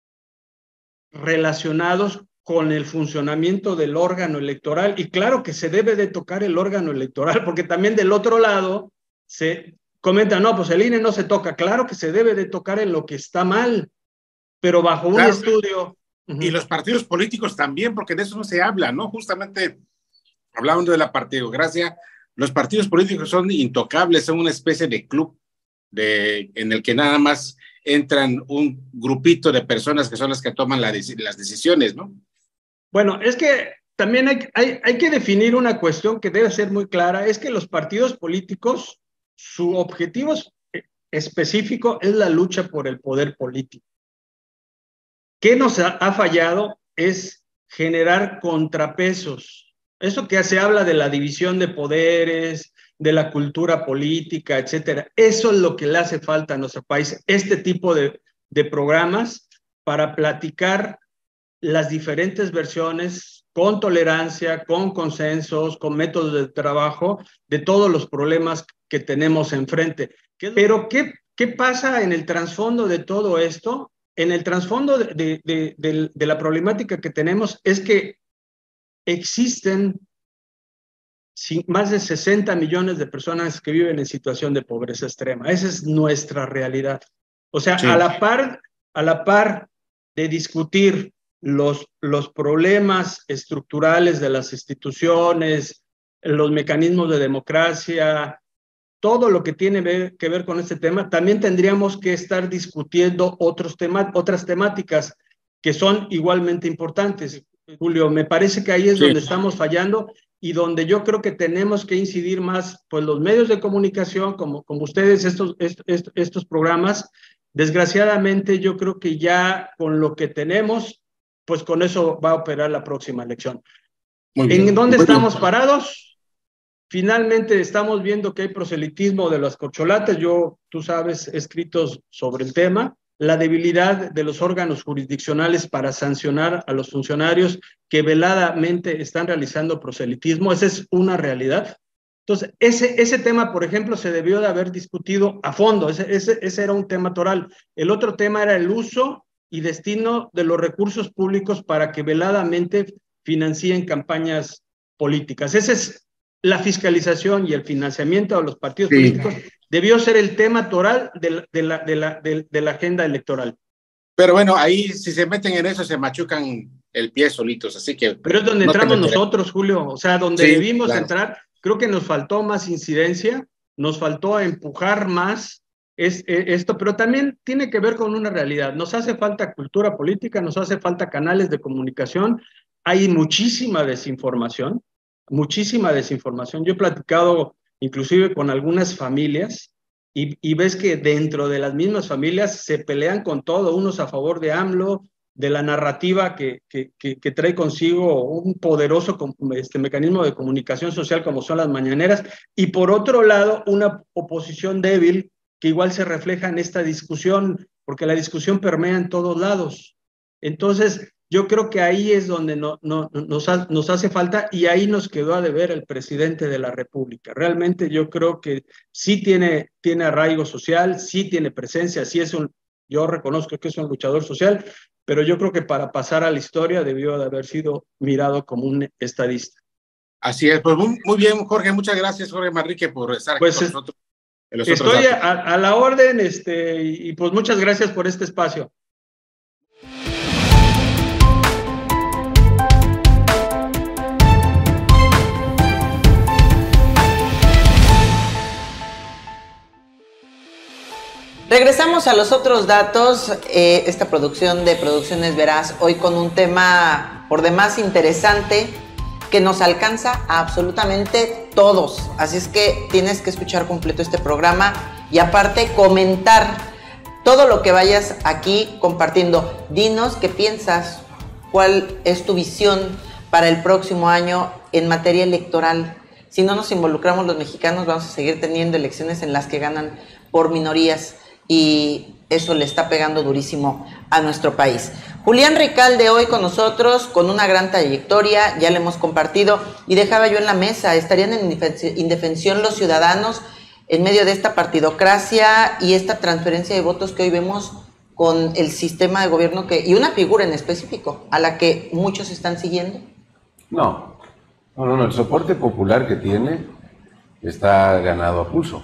relacionados con el funcionamiento del órgano electoral. Y claro que se debe de tocar el órgano electoral, porque también del otro lado se comenta, no, pues el I N E no se toca. Claro que se debe de tocar en lo que está mal, pero bajo un claro, estudio. Y uh-huh. Los partidos políticos también, porque de eso no se habla, ¿no? Justamente hablando de la partidocracia, los partidos políticos son intocables, son una especie de club de, en el que nada más entran un grupito de personas que son las que toman la, las decisiones, ¿no? Bueno, es que también hay, hay, hay que definir una cuestión que debe ser muy clara, es que los partidos políticos, su objetivo específico es la lucha por el poder político. ¿Qué nos ha, ha fallado? Es generar contrapesos. Eso que se habla de la división de poderes, de la cultura política, etcétera. Eso es lo que le hace falta a nuestro país, este tipo de, de programas para platicar las diferentes versiones con tolerancia, con consensos, con métodos de trabajo de todos los problemas que tenemos enfrente. Pero ¿qué, qué pasa en el trasfondo de todo esto? En el trasfondo de, de, de, de, de la problemática que tenemos es que existen más de sesenta millones de personas que viven en situación de pobreza extrema. Esa es nuestra realidad. O sea, sí. a la par, a la par de discutir los, los problemas estructurales de las instituciones, los mecanismos de democracia, todo lo que tiene que ver con este tema, también tendríamos que estar discutiendo otros temas, otras temáticas que son igualmente importantes. Julio, me parece que ahí es sí. donde estamos fallando y donde yo creo que tenemos que incidir más, pues los medios de comunicación, como, como ustedes, estos, estos, estos programas. Desgraciadamente yo creo que ya con lo que tenemos, pues con eso va a operar la próxima elección. Muy bien. ¿En dónde Muy estamos bien. parados? Finalmente estamos viendo que hay proselitismo de las corcholatas. Yo, tú sabes, he escrito sobre el tema. La debilidad de los órganos jurisdiccionales para sancionar a los funcionarios que veladamente están realizando proselitismo. Esa es una realidad. Entonces, ese, ese tema, por ejemplo, se debió de haber discutido a fondo. Ese, ese, ese era un tema toral. El otro tema era el uso y destino de los recursos públicos para que veladamente financien campañas políticas. Esa es la fiscalización y el financiamiento de los partidos sí. políticos. Debió ser el tema toral de la, de, la, de, la, de, de la agenda electoral. Pero bueno, ahí si se meten en eso se machucan el pie solitos, así que... Pero es donde no entramos nosotros, Julio, o sea, donde sí, debimos claro. entrar. Creo que nos faltó más incidencia, nos faltó empujar más es, es, esto, pero también tiene que ver con una realidad. Nos hace falta cultura política, nos hace falta canales de comunicación, hay muchísima desinformación, muchísima desinformación. Yo he platicado inclusive con algunas familias, y, y ves que dentro de las mismas familias se pelean con todo, unos a favor de AMLO, de la narrativa que, que, que, que trae consigo un poderoso este, mecanismo de comunicación social como son las mañaneras, y por otro lado una oposición débil que igual se refleja en esta discusión, porque la discusión permea en todos lados. Entonces, yo creo que ahí es donde no, no, nos, ha, nos hace falta, y ahí nos quedó a deber el presidente de la República. Realmente yo creo que sí tiene, tiene arraigo social, sí tiene presencia, sí es un, yo reconozco que es un luchador social, pero yo creo que para pasar a la historia debió de haber sido mirado como un estadista. Así es, pues muy, muy bien, Jorge, muchas gracias, Jorge Manrique, por estar aquí pues con es, nosotros. los otros Estoy datos. a, a la orden, este, y, y pues muchas gracias por este espacio. Regresamos a los otros datos. Eh, esta producción de Producciones Veraz, hoy con un tema por demás interesante que nos alcanza a absolutamente todos. Así es que tienes que escuchar completo este programa y aparte comentar todo lo que vayas aquí compartiendo. Dinos qué piensas, cuál es tu visión para el próximo año en materia electoral. Si no nos involucramos los mexicanos, vamos a seguir teniendo elecciones en las que ganan por minorías. Y eso le está pegando durísimo a nuestro país. Julián Ricalde hoy con nosotros, con una gran trayectoria, ya le hemos compartido, y dejaba yo en la mesa, ¿estarían en indefensión los ciudadanos en medio de esta partidocracia y esta transferencia de votos que hoy vemos con el sistema de gobierno que, y una figura en específico a la que muchos están siguiendo? No, no, no, no, el soporte popular que tiene está ganado a pulso.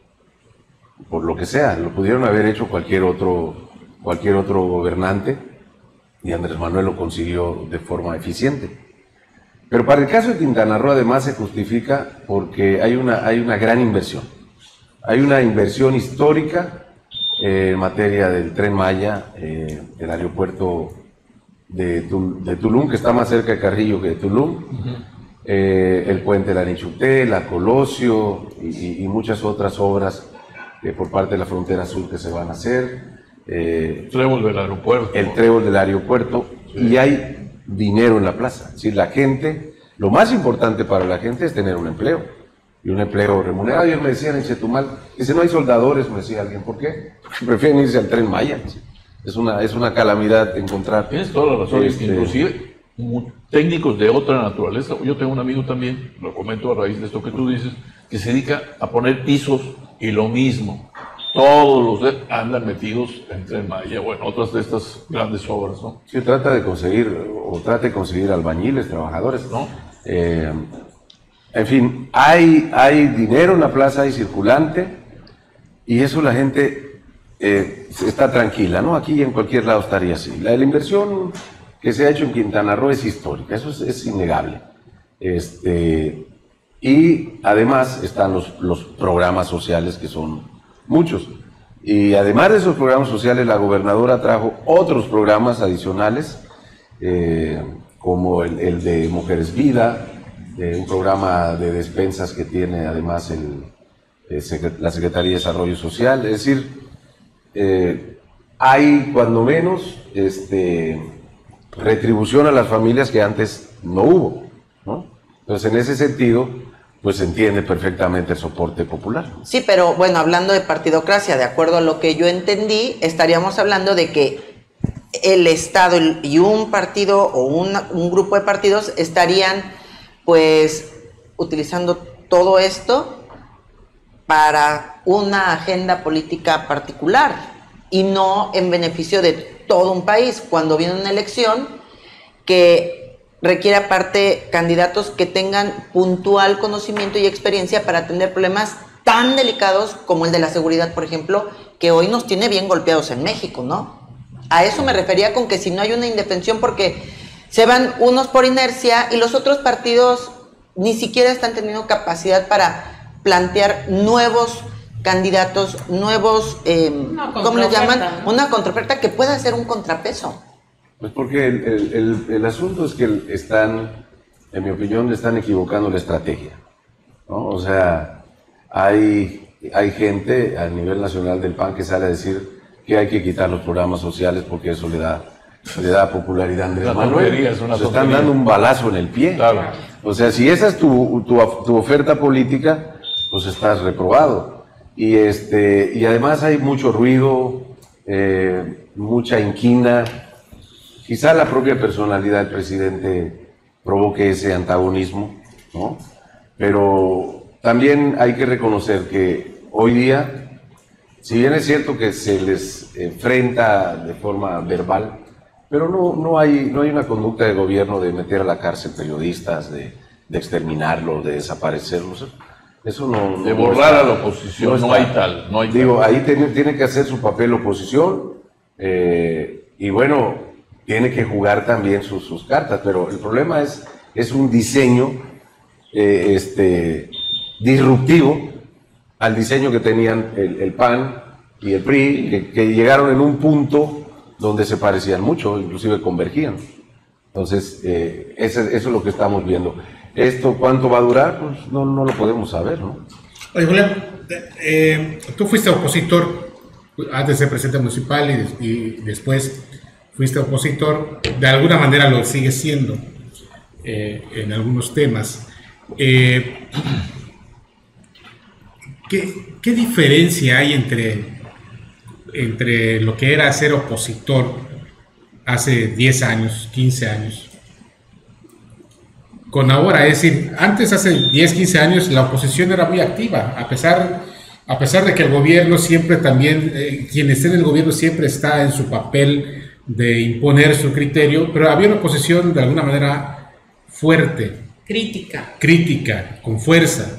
Por lo que sea, lo pudieron haber hecho cualquier otro, cualquier otro gobernante y Andrés Manuel lo consiguió de forma eficiente. Pero para el caso de Quintana Roo además se justifica porque hay una, hay una gran inversión. Hay una inversión histórica eh, en materia del Tren Maya, eh, el aeropuerto de, Tul de Tulum, que está más cerca de Carrillo que de Tulum, uh-huh. eh, el puente de la Nichuté, la Colosio y, y muchas otras obras Eh, por parte de la frontera sur que se van a hacer. Eh, trébol del aeropuerto. El trébol del aeropuerto. Sí. Y hay dinero en la plaza. Es decir, la gente, lo más importante para la gente es tener un empleo. Y un empleo remunerado. Ellos me decían en Chetumal, dice, no hay soldadores, me decía alguien. ¿Por qué? Porque prefieren irse al Tren Maya. Es una, es una calamidad encontrar. Tienes toda la razón. Este, inclusive técnicos de otra naturaleza. Yo tengo un amigo también, lo comento a raíz de esto que tú dices, que se dedica a poner pisos. Y lo mismo, todos los andan metidos en Tren Maya, bueno, otras de estas grandes obras, ¿no? Sí, trata de conseguir, o trata de conseguir albañiles, trabajadores, ¿no? Eh, en fin, hay, hay dinero en la plaza, hay circulante, y eso la gente eh, está tranquila, ¿no? Aquí en cualquier lado estaría así. La, la inversión que se ha hecho en Quintana Roo es histórica, eso es, es innegable. Este... Y además están los, los programas sociales, que son muchos. Y además de esos programas sociales, la gobernadora trajo otros programas adicionales, eh, como el, el de Mujeres Vida, eh, un programa de despensas que tiene además el, el, la Secretaría de Desarrollo Social. Es decir, eh, hay cuando menos este, retribución a las familias que antes no hubo, ¿no? Entonces, en ese sentido, pues se entiende perfectamente el soporte popular. Sí, pero bueno, hablando de partidocracia, de acuerdo a lo que yo entendí, estaríamos hablando de que el Estado y un partido o una, un grupo de partidos estarían pues utilizando todo esto para una agenda política particular y no en beneficio de todo un país, cuando viene una elección que requiere aparte candidatos que tengan puntual conocimiento y experiencia para atender problemas tan delicados como el de la seguridad, por ejemplo, que hoy nos tiene bien golpeados en México, ¿no? A eso me refería con que si no hay una indefensión, porque se van unos por inercia y los otros partidos ni siquiera están teniendo capacidad para plantear nuevos candidatos, nuevos, eh, ¿cómo les llaman? ¿No? Una contraoferta que pueda ser un contrapeso. Pues porque el, el, el, el asunto es que están, en mi opinión, están equivocando la estrategia, ¿no? O sea, hay, hay gente a nivel nacional del P A N que sale a decir que hay que quitar los programas sociales porque eso le da, le da popularidad a Andrés Manuel. Se están dando un balazo en el pie. Claro. O sea, si esa es tu, tu, tu oferta política, pues estás reprobado. Y, este, y además hay mucho ruido, eh, mucha inquina. Quizá la propia personalidad del presidente provoque ese antagonismo, ¿no? Pero también hay que reconocer que hoy día, si bien es cierto que se les enfrenta de forma verbal, pero no, no, hay, no hay una conducta de gobierno de meter a la cárcel periodistas, de, de exterminarlos, de desaparecerlos. Eso no, de no borrar está, a la oposición, no, no hay tal. No hay Digo, tal. ahí tiene, tiene que hacer su papel la oposición eh, y bueno, tiene que jugar también sus, sus cartas, pero el problema es, es un diseño eh, este, disruptivo al diseño que tenían el, el P A N y el P R I, que, que llegaron en un punto donde se parecían mucho, inclusive convergían. Entonces, eh, eso, eso es lo que estamos viendo. ¿Esto cuánto va a durar? Pues no, no lo podemos saber, ¿no? Oye, Julián, eh, tú fuiste opositor antes de ser presidente municipal y, des- y después fuiste opositor, de alguna manera lo sigues siendo eh, en algunos temas. Eh, ¿qué, qué diferencia hay entre, entre lo que era ser opositor hace diez años, quince años, con ahora? Es decir, antes, hace diez, quince años, la oposición era muy activa, a pesar, a pesar de que el gobierno siempre también, eh, quien esté en el gobierno siempre está en su papel de imponer su criterio, pero había una oposición de alguna manera fuerte, Crítica. crítica, con fuerza.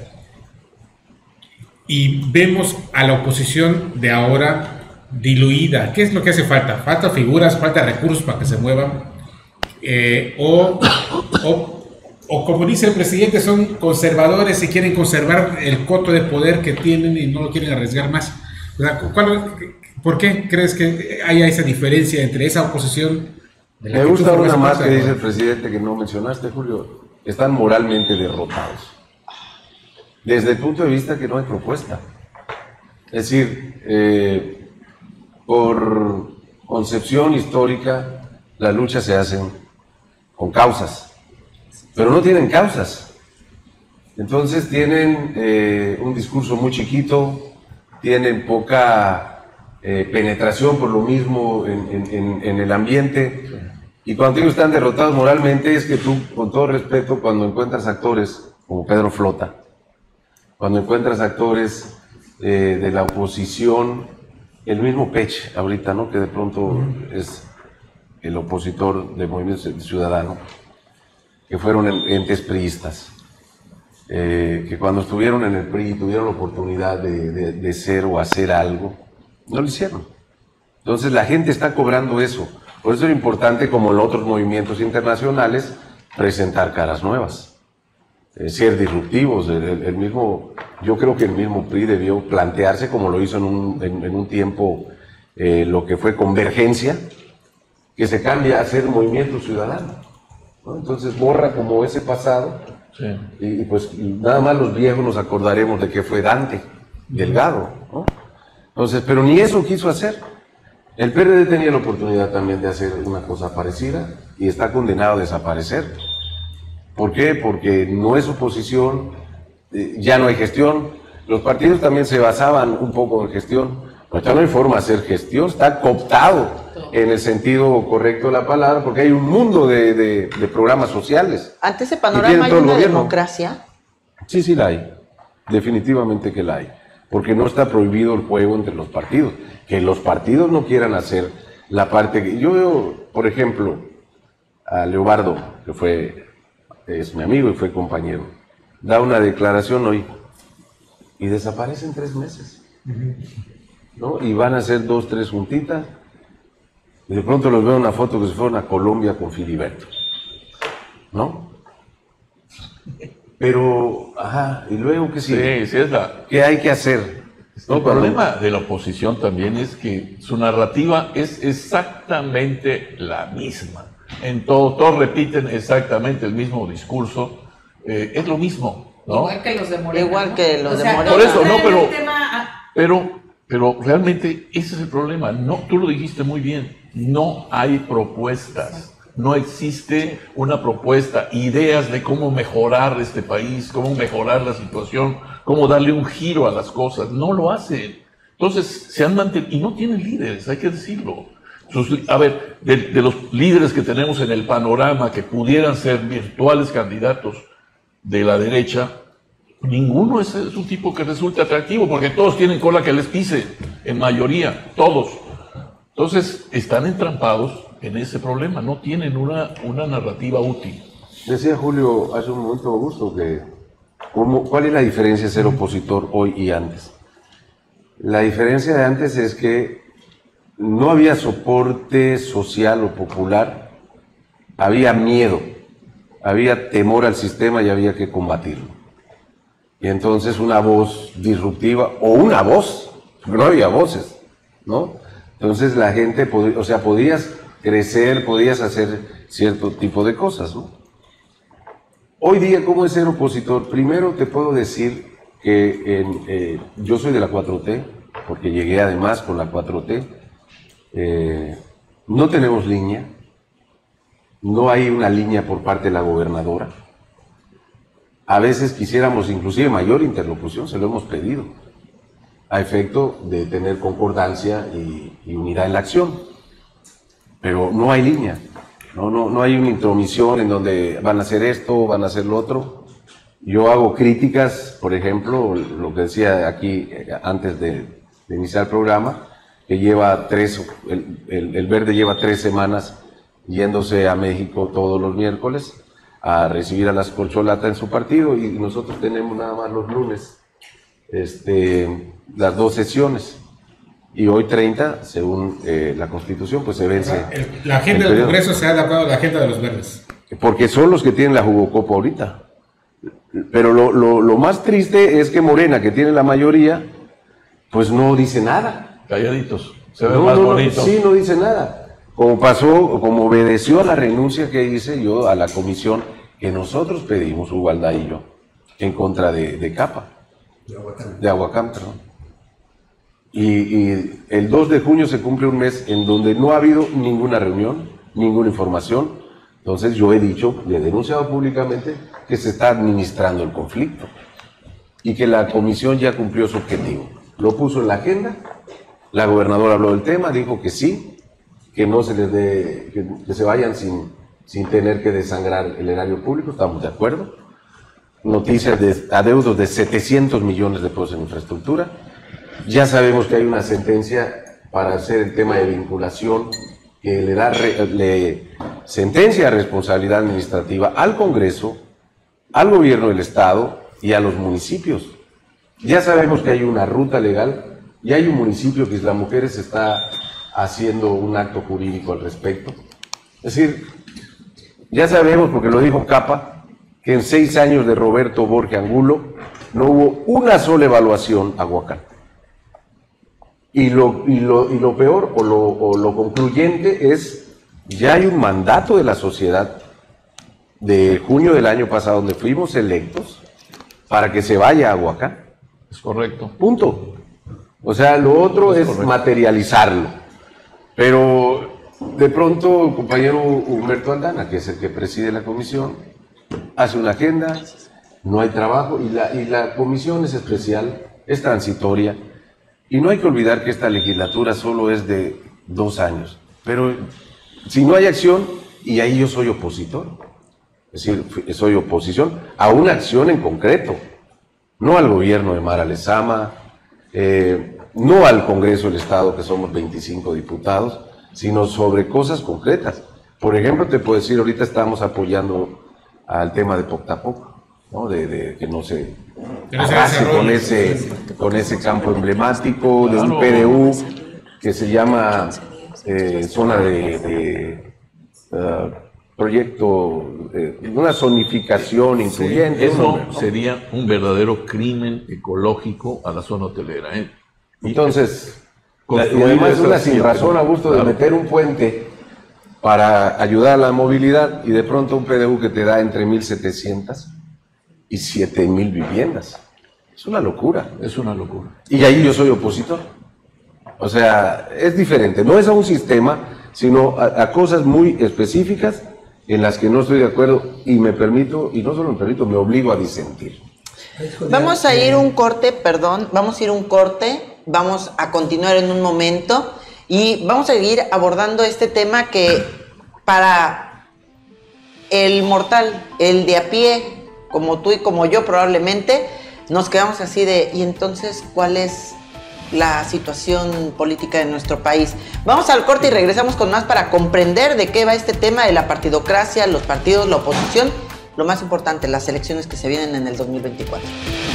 Y vemos a la oposición de ahora diluida. ¿Qué es lo que hace falta? Falta figuras, falta recursos para que se muevan. Eh, o, o, o como dice el presidente, son conservadores y quieren conservar el coto de poder que tienen y no lo quieren arriesgar más. O sea, ¿cuál, ¿por qué crees que haya esa diferencia entre esa oposición? De la Me que tú gusta formas una más parte, que ¿no? dice el presidente que no mencionaste, Julio. Están moralmente derrotados. Desde el punto de vista que no hay propuesta. Es decir, eh, por concepción histórica, las luchas se hacen con causas, pero no tienen causas. Entonces tienen eh, un discurso muy chiquito, tienen poca eh, penetración por lo mismo en, en, en, en el ambiente. Y cuando digo están derrotados moralmente, es que tú, con todo respeto, cuando encuentras actores como Pedro Flota, cuando encuentras actores eh, de la oposición, el mismo Pech ahorita, ¿no? Que de pronto es el opositor del Movimiento Ciudadano, que fueron entes priistas, eh, que cuando estuvieron en el P R I tuvieron la oportunidad de, de, de ser o hacer algo, no lo hicieron. Entonces la gente está cobrando eso. Por eso es importante, como en otros movimientos internacionales, presentar caras nuevas, eh, ser disruptivos. El, el, el mismo, yo creo que el mismo P R I debió plantearse, como lo hizo en un, en, en un tiempo, eh, lo que fue Convergencia, que se cambia a ser Movimiento Ciudadano, ¿no? Entonces borra como ese pasado, sí. y, y pues nada más los viejos nos acordaremos de que fue Dante Delgado, ¿no? Entonces, pero ni eso quiso hacer. El P R D tenía la oportunidad también de hacer una cosa parecida y está condenado a desaparecer. ¿Por qué? Porque no es oposición, eh, ya no hay gestión. Los partidos también se basaban un poco en gestión, pero ya no hay forma de hacer gestión, está cooptado en el sentido correcto de la palabra, porque hay un mundo de, de, de programas sociales. ¿Ante ese panorama hay una democracia? Sí, sí la hay, definitivamente que la hay, porque no está prohibido el juego entre los partidos. Que los partidos no quieran hacer la parte que... Yo veo, por ejemplo, a Leobardo, que fue, es mi amigo y fue compañero, da una declaración hoy y desaparece en tres meses, ¿no? Y van a hacer dos, tres juntitas y de pronto los veo en una foto que se fueron a Colombia con Filiberto, ¿no? Pero, ajá, y luego, ¿qué sigue? Sí, sí es la... ¿Qué hay que hacer? El problema de la oposición también es que su narrativa es exactamente la misma. En todo, todos repiten exactamente el mismo discurso. Eh, es lo mismo, ¿no? Igual que los de Morena. Igual ¿no? que los o de sea, Morena. Por eso, no, pero, tema... pero, pero realmente ese es el problema. No, tú lo dijiste muy bien. No hay propuestas. No existe una propuesta, ideas de cómo mejorar este país, cómo mejorar la situación, cómo darle un giro a las cosas. No lo hacen. Entonces, se han mantenido, y no tienen líderes, hay que decirlo. Sus, a ver, de, de los líderes que tenemos en el panorama que pudieran ser virtuales candidatos de la derecha, ninguno es, es un tipo que resulte atractivo, porque todos tienen cola que les pise, en mayoría, todos. Entonces, están entrampados en ese problema, no tienen una, una narrativa útil. Decía Julio hace un momento, Augusto, que ¿cómo, ¿cuál es la diferencia de ser opositor hoy y antes? La diferencia de antes es que no había soporte social o popular, había miedo, había temor al sistema y había que combatirlo. Y entonces una voz disruptiva, o una voz, porque no había voces, ¿no? Entonces la gente, pod- o sea, podías crecer, podías hacer cierto tipo de cosas, ¿no? Hoy día, ¿cómo es ser opositor? Primero te puedo decir que en, eh, yo soy de la cuatro T, porque llegué además con la cuatro T. Eh, no tenemos línea, no hay una línea por parte de la gobernadora. A veces quisiéramos inclusive mayor interlocución, se lo hemos pedido, a efecto de tener concordancia y, y unidad en la acción. Pero no hay línea, no, no, no hay una intromisión en donde van a hacer esto, van a hacer lo otro. Yo hago críticas, por ejemplo, lo que decía aquí antes de, de iniciar el programa, que lleva tres, el, el, el Verde lleva tres semanas yéndose a México todos los miércoles a recibir a las corcholatas en su partido, y nosotros tenemos nada más los lunes este, las dos sesiones, y hoy treinta, según eh, la Constitución, pues se vence. El, la agenda del Congreso se ha adaptado a la agenda de los verdes. Porque son los que tienen la jugocopa ahorita. Pero lo, lo, lo más triste es que Morena, que tiene la mayoría, pues no dice nada. Calladitos, se ve No, más no, no, bonito. sí, no dice nada. Como pasó, como obedeció a la renuncia que hice yo a la comisión que nosotros pedimos, Hugo Aldá y yo, en contra de, de Capa, De Aguacán. de Aguacán, perdón. Y, y el dos de junio se cumple un mes en donde no ha habido ninguna reunión, ninguna información. Entonces yo he dicho, le he denunciado públicamente que se está administrando el conflicto y que la comisión ya cumplió su objetivo. Lo puso en la agenda, la gobernadora habló del tema, dijo que sí, que no se les dé, que, que se vayan sin, sin tener que desangrar el erario público, estamos de acuerdo. Noticias de adeudos de setecientos millones de pesos en infraestructura. Ya sabemos que hay una sentencia para hacer el tema de vinculación que le da re, le sentencia de responsabilidad administrativa al Congreso, al gobierno del Estado y a los municipios. Ya sabemos que hay una ruta legal y hay un municipio que Isla Mujeres está haciendo un acto jurídico al respecto. Es decir, ya sabemos, porque lo dijo Capa, que en seis años de Roberto Borges Angulo no hubo una sola evaluación a Huacán. Y lo, y lo, y lo peor o lo, o lo concluyente es, ya hay un mandato de la sociedad de junio del año pasado donde fuimos electos para que se vaya a Huacán. Es correcto. Punto. O sea, lo otro es, es materializarlo. Pero de pronto el compañero Humberto Aldana, que es el que preside la comisión, hace una agenda, no hay trabajo y la, y la comisión es especial, es transitoria. Y no hay que olvidar que esta legislatura solo es de dos años. Pero si no hay acción, y ahí yo soy opositor, es decir, soy oposición a una acción en concreto, no al gobierno de Mara Lezama, eh, no al Congreso del Estado, que somos veinticinco diputados, sino sobre cosas concretas. Por ejemplo, te puedo decir, ahorita estamos apoyando al tema de Poctapoc, ¿no? De, de que no se arrase con ese, con ese campo emblemático de un P D U que se llama eh, zona de, de uh, proyecto, eh, una zonificación incluyente. Eso sería un verdadero crimen ecológico a la zona hotelera, ¿eh? Entonces, y además una sin razón a gusto de meter un puente para ayudar a la movilidad y de pronto un P D U que te da entre mil setecientas y siete mil viviendas. Es una locura. Es una locura. Y ahí yo soy opositor. O sea, es diferente. No es a un sistema, sino a, a cosas muy específicas en las que no estoy de acuerdo y me permito, y no solo me permito, me obligo a disentir. Vamos a ir un corte, perdón, vamos a ir un corte, vamos a continuar en un momento y vamos a seguir abordando este tema que para el mortal, el de a pie, como tú y como yo probablemente, nos quedamos así de, ¿y entonces cuál es la situación política de nuestro país? Vamos al corte y regresamos con más para comprender de qué va este tema de la partidocracia, los partidos, la oposición lo más importante, las elecciones que se vienen en el dos mil veinticuatro.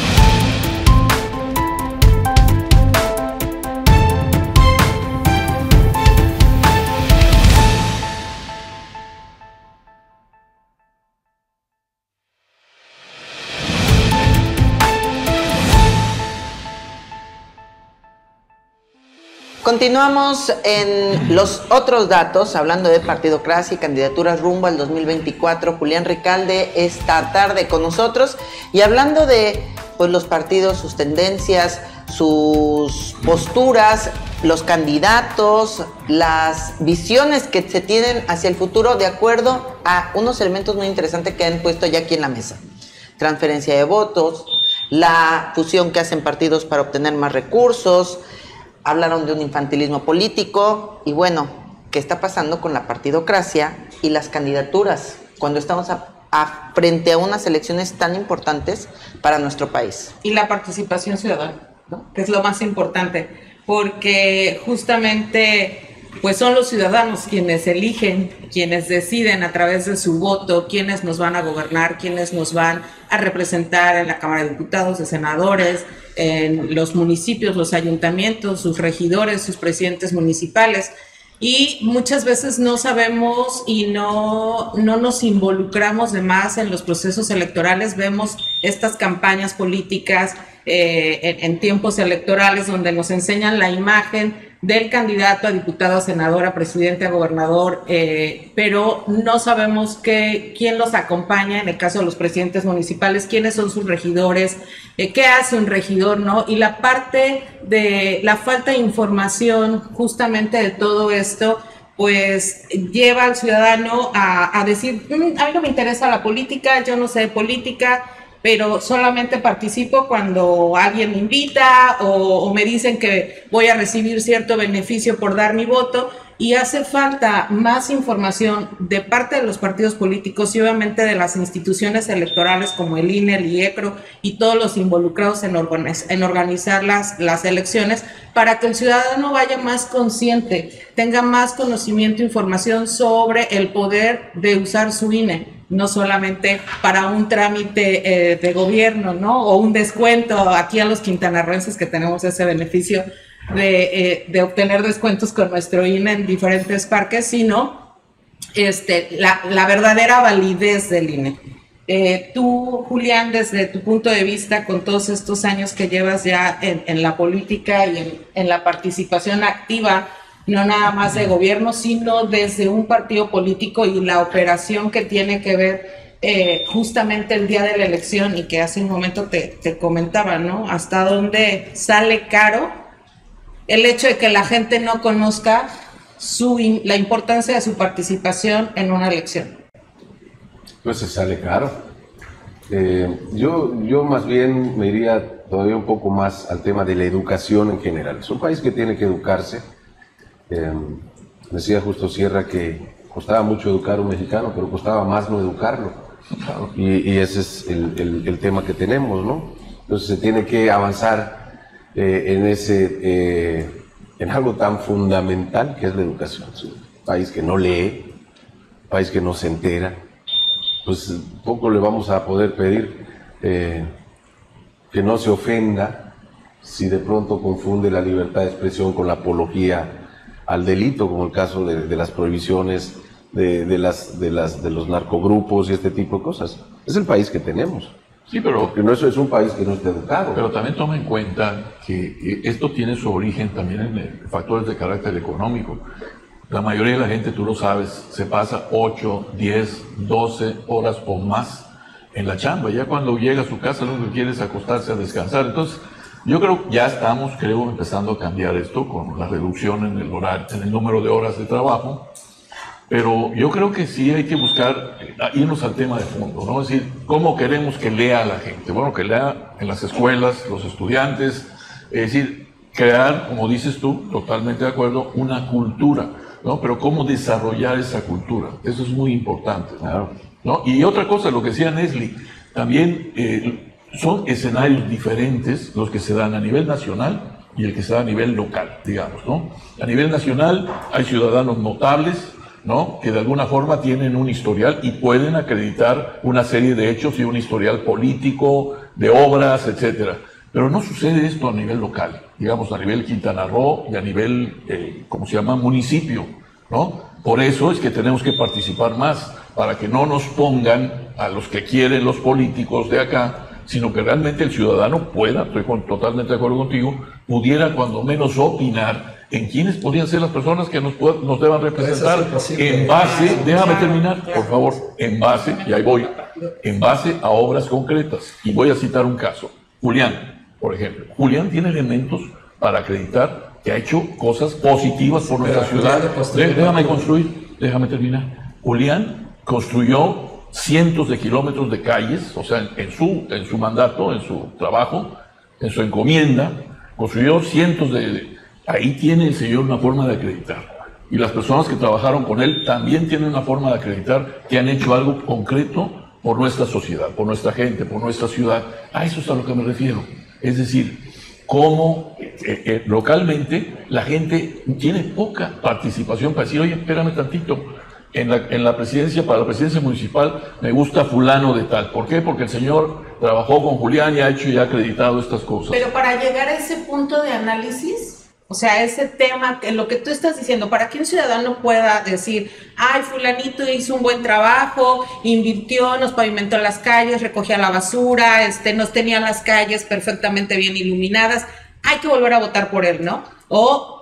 Continuamos en los otros datos, hablando de partidocracia y candidaturas rumbo al dos mil veinticuatro. Julián Ricalde esta tarde con nosotros y hablando de pues, los partidos, sus tendencias, sus posturas, los candidatos, las visiones que se tienen hacia el futuro de acuerdo a unos elementos muy interesantes que han puesto ya aquí en la mesa. Transferencia de votos, la fusión que hacen partidos para obtener más recursos. Hablaron de un infantilismo político y bueno, ¿qué está pasando con la partidocracia y las candidaturas cuando estamos a, a, frente a unas elecciones tan importantes para nuestro país? Y la participación ciudadana, ¿no? Que es lo más importante, porque justamente pues son los ciudadanos quienes eligen, quienes deciden a través de su voto quiénes nos van a gobernar, quiénes nos van a representar en la Cámara de Diputados, de senadores, en los municipios, los ayuntamientos, sus regidores, sus presidentes municipales. Y muchas veces no sabemos y no, no nos involucramos de más en los procesos electorales. Vemos estas campañas políticas eh, en, en tiempos electorales donde nos enseñan la imagen del candidato a diputado, a senador, a presidente, a gobernador, eh, pero no sabemos qué, quién los acompaña en el caso de los presidentes municipales, quiénes son sus regidores, eh, qué hace un regidor, ¿no? Y la parte de la falta de información justamente de todo esto, pues lleva al ciudadano a, a decir, mmm, a mí no me interesa la política, yo no sé de política, pero solamente participo cuando alguien me invita o, o me dicen que voy a recibir cierto beneficio por dar mi voto, y hace falta más información de parte de los partidos políticos y obviamente de las instituciones electorales como el I N E, el I E C R O y todos los involucrados en, organiz en organizar las, las elecciones, para que el ciudadano vaya más consciente, tenga más conocimiento e información sobre el poder de usar su I N E. No solamente para un trámite eh, de gobierno, ¿no? O un descuento aquí a los quintanarroenses que tenemos ese beneficio de, eh, de obtener descuentos con nuestro I N E en diferentes parques, sino este, la, la verdadera validez del I N E. Eh, tú, Julián, desde tu punto de vista, con todos estos años que llevas ya en, en la política y en, en la participación activa, no nada más de gobierno, sino desde un partido político y la operación que tiene que ver eh, justamente el día de la elección, y que hace un momento te, te comentaba, ¿no? Hasta dónde sale caro el hecho de que la gente no conozca su, la importancia de su participación en una elección. Pues se sale caro. Eh, yo, yo más bien me iría todavía un poco más al tema de la educación en general. Es un país que tiene que educarse. Eh, decía Justo Sierra que costaba mucho educar a un mexicano, pero costaba más no educarlo. Y, y ese es el, el, el tema que tenemos, ¿no? Entonces se tiene que avanzar eh, en, ese, eh, en algo tan fundamental que es la educación. Es un país que no lee, un país que no se entera. Pues poco le vamos a poder pedir eh, que no se ofenda si de pronto confunde la libertad de expresión con la apología al delito, como el caso de, de las prohibiciones de, de, las, de, las, de los narcogrupos y este tipo de cosas. Es el país que tenemos. Sí, pero... Porque no, eso es un país que no está educado. Pero también toma en cuenta que esto tiene su origen también en factores de carácter económico. La mayoría de la gente, tú lo sabes, se pasa ocho, diez, doce horas o más en la chamba. Ya cuando llega a su casa lo que quiere es acostarse a descansar. Entonces, yo creo que ya estamos, creo, empezando a cambiar esto con la reducción en el horario, en el número de horas de trabajo. Pero yo creo que sí hay que buscar, irnos al tema de fondo, ¿no? Es decir, ¿cómo queremos que lea la gente? Bueno, que lea en las escuelas, los estudiantes, es decir, crear, como dices tú, totalmente de acuerdo, una cultura, ¿no? Pero ¿cómo desarrollar esa cultura? Eso es muy importante, ¿no? ¿No? Y otra cosa, lo que decía Nesli, también eh, son escenarios diferentes los que se dan a nivel nacional y el que se da a nivel local, digamos, ¿no? A nivel nacional hay ciudadanos notables ¿no? Que de alguna forma tienen un historial y pueden acreditar una serie de hechos y un historial político, de obras, etcétera. Pero no sucede esto a nivel local, digamos a nivel Quintana Roo y a nivel, eh, ¿cómo se llama?, municipio, ¿no? Por eso es que tenemos que participar más, para que no nos pongan a los que quieren los políticos de acá, sino que realmente el ciudadano pueda, estoy con, totalmente de acuerdo contigo, pudiera cuando menos opinar en quiénes podrían ser las personas que nos, nos deban representar en base, déjame terminar, por favor, en base, y ahí voy, en base a obras concretas. Y voy a citar un caso, Julián, por ejemplo. Julián tiene elementos para acreditar que ha hecho cosas positivas por nuestra ciudad. Déjame construir, déjame terminar. Julián construyó cientos de kilómetros de calles, o sea, en, en, su, en su mandato, en su trabajo, en su encomienda, construyó cientos de, de... Ahí tiene el señor una forma de acreditar. Y las personas que trabajaron con él también tienen una forma de acreditar que han hecho algo concreto por nuestra sociedad, por nuestra gente, por nuestra ciudad. A eso es a lo que me refiero. Es decir, cómo eh, eh, localmente la gente tiene poca participación para decir, oye, espérame tantito, En la, en la presidencia, para la presidencia municipal, me gusta fulano de tal. ¿Por qué? Porque el señor trabajó con Julián y ha hecho y ha acreditado estas cosas. Pero para llegar a ese punto de análisis, o sea, ese tema, lo que tú estás diciendo, para que un ciudadano pueda decir, ay, fulanito hizo un buen trabajo, invirtió, nos pavimentó las calles, recogía la basura, este, nos tenía las calles perfectamente bien iluminadas, hay que volver a votar por él, ¿no? O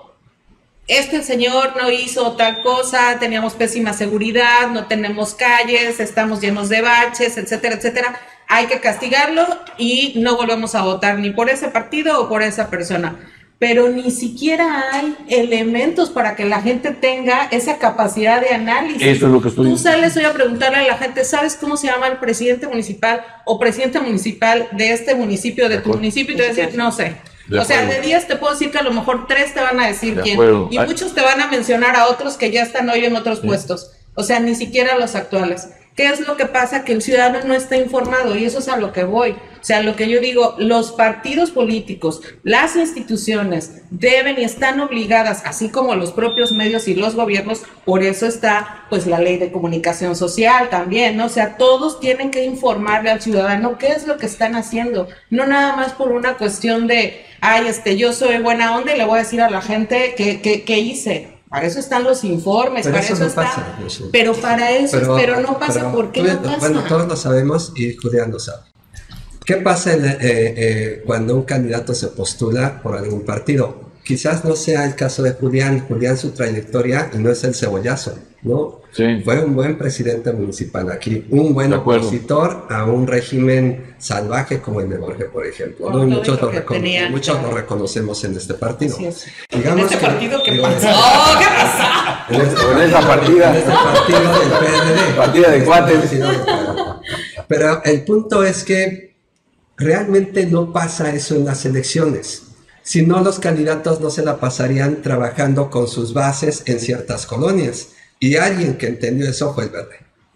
este señor no hizo tal cosa, teníamos pésima seguridad, no tenemos calles, estamos llenos de baches, etcétera, etcétera. Hay que castigarlo y no volvemos a votar ni por ese partido o por esa persona. Pero ni siquiera hay elementos para que la gente tenga esa capacidad de análisis. Eso es lo que estoy Tú diciendo. sales hoy a preguntarle a la gente, ¿sabes cómo se llama el presidente municipal o presidente municipal de este municipio, de tu municipio? Y te voy a decir, no sé. De o sea, acuerdo. de diez te puedo decir que a lo mejor tres te van a decir De quién. acuerdo. Y Ay. muchos te van a mencionar a otros que ya están hoy en otros puestos. O sea, ni siquiera los actuales. ¿Qué es lo que pasa? Que el ciudadano no está informado y eso es a lo que voy. O sea, lo que yo digo, los partidos políticos, las instituciones deben y están obligadas, así como los propios medios y los gobiernos, por eso está pues la ley de comunicación social también, ¿no? O sea, todos tienen que informarle al ciudadano qué es lo que están haciendo, no nada más por una cuestión de, ay, este, yo soy buena onda y le voy a decir a la gente qué, qué, qué hice. Para eso están los informes, Pero para eso eso, no está. pasa, Jesús. Pero para eso, pero, pero no pasa. pero ¿Por qué tú- no pasa? Bueno, todos lo sabemos y Julián lo sabe. ¿Qué pasa en, eh, eh, cuando un candidato se postula por algún partido? Quizás no sea el caso de Julián. Julián, su trayectoria, y no es el cebollazo, ¿no? Sí. Fue un buen presidente municipal aquí, un buen De acuerdo. opositor a un régimen salvaje como el de Borges, por ejemplo, ¿no? Con Y todo muchos, lo lo, que recono- tenía. muchos lo reconocemos en este partido. Así es. Digamos ¿En este que- partido qué digo, pasó? ¿Qué pasó? En este- O en esa partida. en este partido del P R D. Partida de cuates. Partido del P R D. Pero el punto es que realmente no pasa eso en las elecciones. Si no, los candidatos no se la pasarían trabajando con sus bases en ciertas colonias. Y alguien que entendió eso fue el Verde.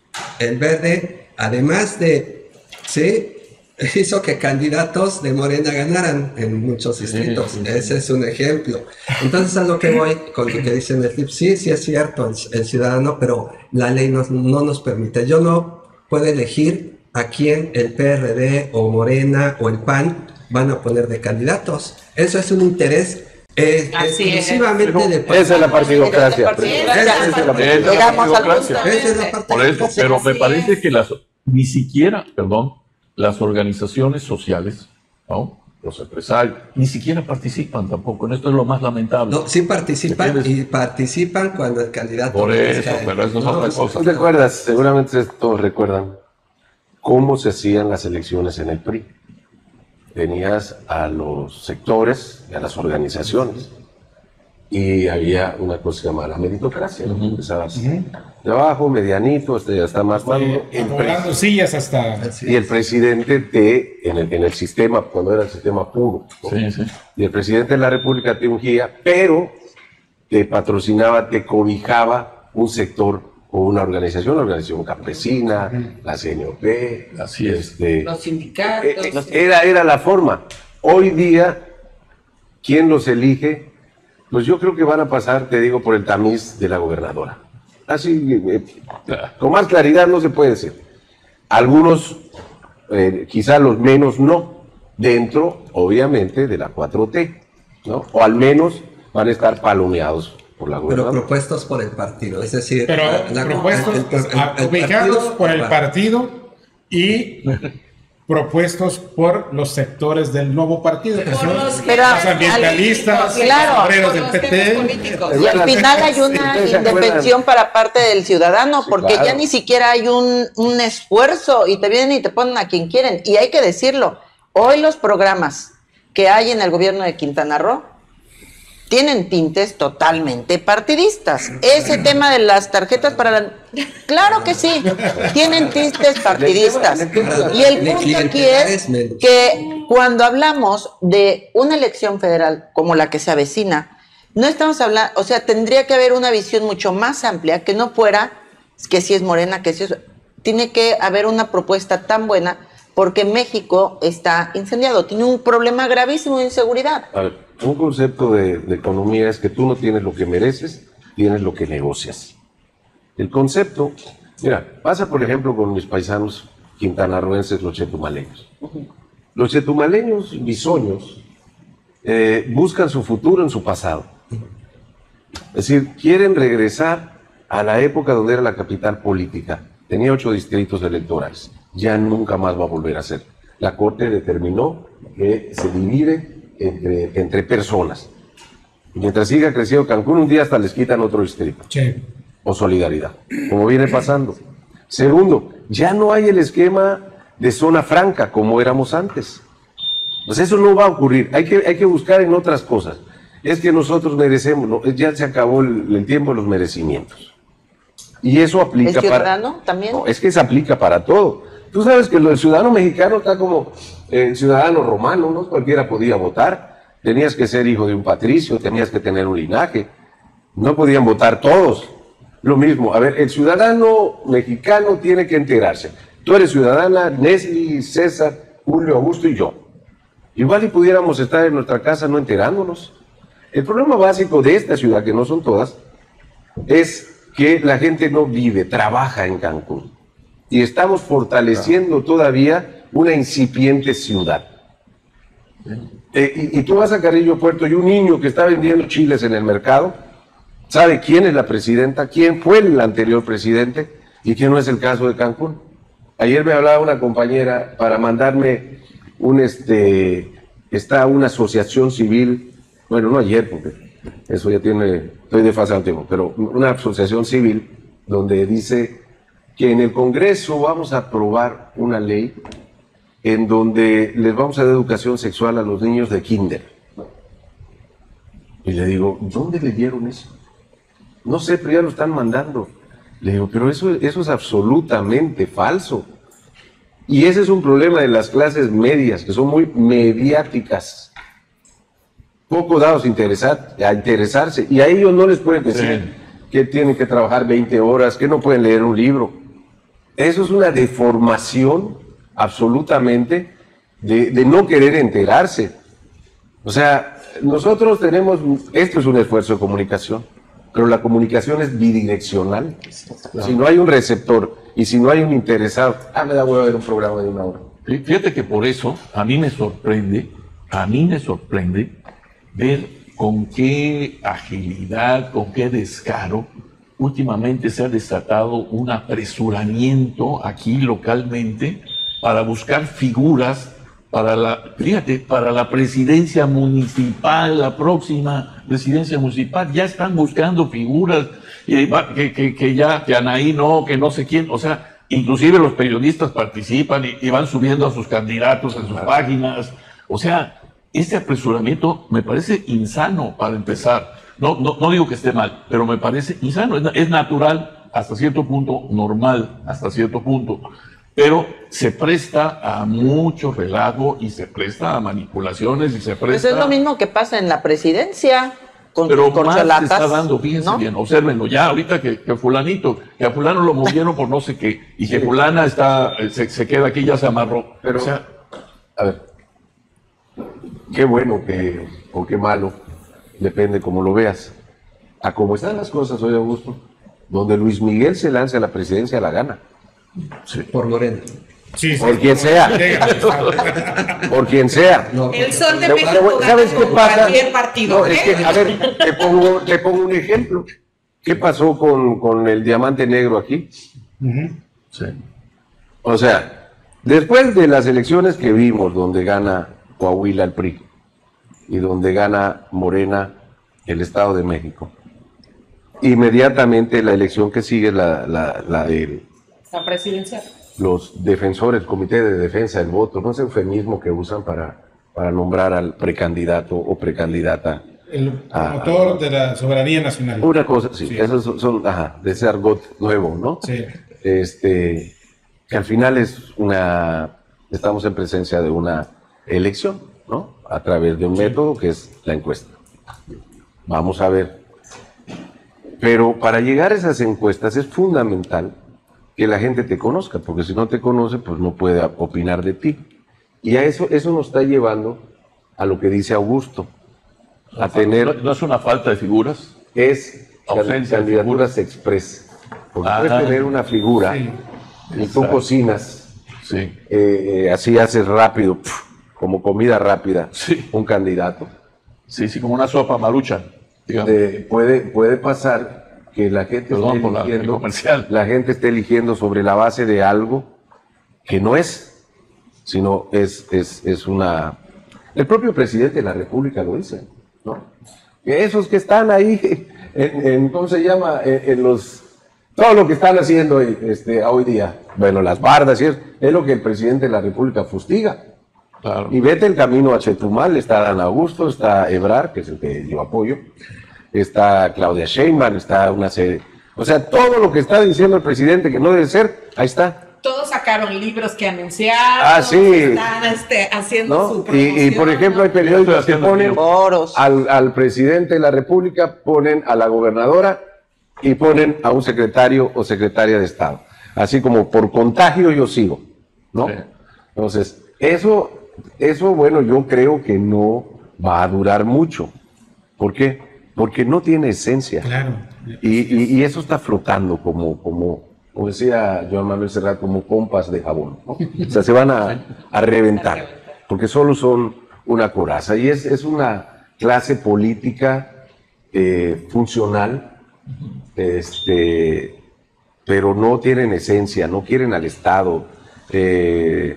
El Verde, además de, sí, hizo que candidatos de Morena ganaran en muchos distritos. Sí, sí, sí. Ese es un ejemplo. Entonces, a lo que voy con lo que dicen el T I P, sí, sí es cierto, el, el ciudadano, pero la ley nos- no nos permite. Yo no puedo elegir a quién el P R D o Morena o el P A N van a poner de candidatos. Eso es un interés eh, Así es. exclusivamente de Esa es la partidocracia. Esa es Esa es la Esa es partidocracia. Llegamos al partidocracia. punto. Esa es la parte- Por eso, pero me Así parece es. que las, ni siquiera, perdón, las organizaciones sociales, ¿no? Los empresarios, ni siquiera participan tampoco. En esto es lo más lamentable. No, sí participan ¿Entiendes? y participan cuando el candidato... Por les eso, cae. pero eso es No, otra es- cosa. ¿Tú te acuerdas? Seguramente todos recuerdan cómo se hacían las elecciones en el P R I. Tenías a los sectores y a las organizaciones y había una cosa que se llamaba la meritocracia, ¿no? Empezabas de abajo, medianito, este ya está más maduro. El Acomodando pre- sillas hasta... y el presidente te, en el, en el sistema, cuando era el sistema puro, ¿no? Sí, sí. Y el presidente de la República te ungía, pero te patrocinaba, te cobijaba un sector o una organización, la organización campesina, la C N O P, Así es. este, Los eh, sindicatos. eh, era, era la forma. Hoy día, ¿quién los elige? Pues yo creo que van a pasar, te digo, por el tamiz de la gobernadora. así, eh, con más claridad no se puede decir. Algunos, eh, quizá los menos no, dentro, obviamente, de la cuatro T, ¿no? O al menos van a estar palomeados por la Pero gobernadora. propuestos por el partido, es decir... Pero la- la- propuestos, el- el- el- el ubicados partido- por el partido y propuestos por los sectores del nuevo partido, que Por son los Pero- los ambientalistas, Claro. los obreros del Por P los temas T. políticos. Y al final hay una ¿Ustedes se acuerdan? indefensión para parte del ciudadano, Sí, porque claro. ya ni siquiera hay un, un esfuerzo y te vienen y te ponen a quien quieren. Y hay que decirlo, hoy los programas que hay en el gobierno de Quintana Roo tienen tintes totalmente partidistas. Ese tema de las tarjetas para la... Claro que sí, tienen tintes partidistas. Y el punto aquí es que cuando hablamos de una elección federal como la que se avecina, no estamos hablando, o sea, tendría que haber una visión mucho más amplia, que no fuera que si es Morena, que si es... Tiene que haber una propuesta tan buena, porque México está incendiado, tiene un problema gravísimo de inseguridad. A ver, un concepto de, de economía es que tú no tienes lo que mereces, tienes lo que negocias. El concepto, mira, pasa por ejemplo con mis paisanos quintanarroenses, los chetumaleños. Los chetumaleños bisoños eh, buscan su futuro en su pasado. Es decir, quieren regresar a la época donde era la capital política. Tenía ocho distritos electorales. Ya nunca más va a volver a ser. La Corte determinó que se divide entre, entre personas. Y mientras siga creciendo Cancún, un día hasta les quitan otro distrito. Sí. O solidaridad, como viene pasando. Segundo, ya no hay el esquema de zona franca como éramos antes. Pues eso no va a ocurrir. Hay que, hay que buscar en otras cosas. Es que nosotros merecemos, ¿no? Ya se acabó el, el tiempo de los merecimientos. Y eso aplica ¿El para... ciudadano también? No, es que se aplica para todo. Tú sabes que lo del ciudadano mexicano está como el ciudadano romano, ¿no? Cualquiera podía votar. Tenías que ser hijo de un patricio, tenías que tener un linaje. No podían votar todos. Lo mismo, a ver, el ciudadano mexicano tiene que enterarse. Tú eres ciudadana, Nesli, César, Julio, Augusto y yo. Igual y pudiéramos estar en nuestra casa no enterándonos. El problema básico de esta ciudad, que no son todas, es que la gente no vive, trabaja en Cancún. Y estamos fortaleciendo todavía una incipiente ciudad. Eh, y, y tú vas a Carrillo Puerto y un niño que está vendiendo chiles en el mercado sabe quién es la presidenta, quién fue el anterior presidente y quién no es el caso de Cancún. Ayer me hablaba una compañera para mandarme un, este, está una asociación civil, bueno, no ayer, porque eso ya tiene, estoy desfasado en tiempo, pero una asociación civil donde dice que en el Congreso vamos a aprobar una ley en donde les vamos a dar educación sexual a los niños de kinder. Y le digo, ¿dónde le dieron eso? No sé, pero ya lo están mandando. Le digo, pero eso, eso es absolutamente falso. Y ese es un problema de las clases medias, que son muy mediáticas. Poco dados a, interesar, a interesarse. Y a ellos no les pueden decir sí. que tienen que trabajar veinte horas, que no pueden leer un libro. Eso es una deformación absolutamente de, de no querer enterarse. O sea, nosotros tenemos, esto es un esfuerzo de comunicación, pero la comunicación es bidireccional. Claro. Si no hay un receptor y si no hay un interesado, ah, me da huevo ver un programa de una hora. Fíjate que por eso a mí me sorprende, a mí me sorprende ver con qué agilidad, con qué descaro últimamente se ha desatado un apresuramiento aquí localmente para buscar figuras para la, fíjate, para la presidencia municipal, la próxima presidencia municipal, ya están buscando figuras, eh, que, que, que ya, que Anaí no, que no sé quién, o sea, inclusive los periodistas participan y, y van subiendo a sus candidatos en sus páginas, o sea, este apresuramiento me parece insano para empezar, no, no, no digo que esté mal, pero me parece insano, es, es natural, hasta cierto punto, normal, hasta cierto punto, pero se presta a mucho relajo y se presta a manipulaciones y se presta... Pues es lo mismo que pasa en la presidencia, con pero con más chalatas, se está dando, fíjense ¿no? bien, obsérvenlo, ya ahorita que, que fulanito, que a fulano lo movieron por no sé qué, y que fulana está, se, se queda aquí, ya se amarró. Pero, o sea, a ver, qué bueno que, o qué malo, depende cómo lo veas. A cómo están las cosas hoy, Augusto, donde Luis Miguel se lance a la presidencia, la gana. Sí. Por Morena. Sí, sí. Por quien sea. Por quien sea. No, El Sol de Te- México ¿Sabes gana qué con pasa? cualquier partido. No, es ¿eh? que, a ver, te pongo, te pongo un ejemplo. ¿Qué pasó con, con el diamante negro aquí? Ujú. Sí. O sea, después de las elecciones que vimos, donde gana Coahuila el P R I y donde gana Morena el Estado de México, inmediatamente la elección que sigue es la, la, la de La presidencial. los defensores, Comité de Defensa del Voto, no es eufemismo que usan para, para nombrar al precandidato o precandidata. El Ah, promotor de la soberanía nacional. Una cosa, sí, Sí. esos son, son, ajá, de ese argot nuevo, ¿no? Sí. Este, que al final es una, estamos en presencia de una elección, ¿no? A través de un método que es la encuesta. Vamos a ver. Pero para llegar a esas encuestas es fundamental que la gente te conozca, porque si no te conoce, pues no puede opinar de ti. Y a eso, eso nos está llevando a lo que dice Augusto, a tener, ¿No, no es una falta de figuras? es Ausencia de candidaturas express. Porque Ajá. puedes tener una figura Sí. y tú Exacto. cocinas, Sí. eh, eh, así haces rápido, pf, como comida rápida, Sí. un candidato. Sí, sí, como una sopa maruchan, digamos. De- puede, puede pasar que la gente Perdón esté por la- el eligiendo, comercial. la gente esté eligiendo sobre la base de algo que no es, sino es, es, es una... El propio presidente de la República lo dice, ¿no? Que esos que están ahí, en, en- ¿cómo se llama? En, en los... Todo lo que están haciendo hoy, este, hoy día, bueno, las bardas y eso, es lo que el presidente de la República fustiga. Claro. Y vete el camino a Chetumal, está Dan Augusto, está Ebrard, que es el que yo apoyo, está Claudia Sheinbaum, está una serie... O sea, todo lo que está diciendo el presidente que no debe ser, ahí está, Todos sacaron libros que anunciaron. Ah, sí. Están este, haciendo su ¿no? promoción. Y, y, por ejemplo, hay periódicos que ponen Foros. al, al presidente de la República, ponen a la gobernadora y ponen a un secretario o secretaria de Estado. Así como por contagio yo sigo, ¿no? Sí. Entonces, eso, eso, bueno, yo creo que no va a durar mucho. ¿Por qué? Porque no tiene esencia. Claro. Y, y- y eso está flotando como, como, como decía Joan Manuel Serrat, como compas de jabón, ¿no? O sea, se van a, a reventar, porque solo son una coraza. Y es, es una clase política eh, funcional, este, pero no tienen esencia, no quieren al Estado, eh,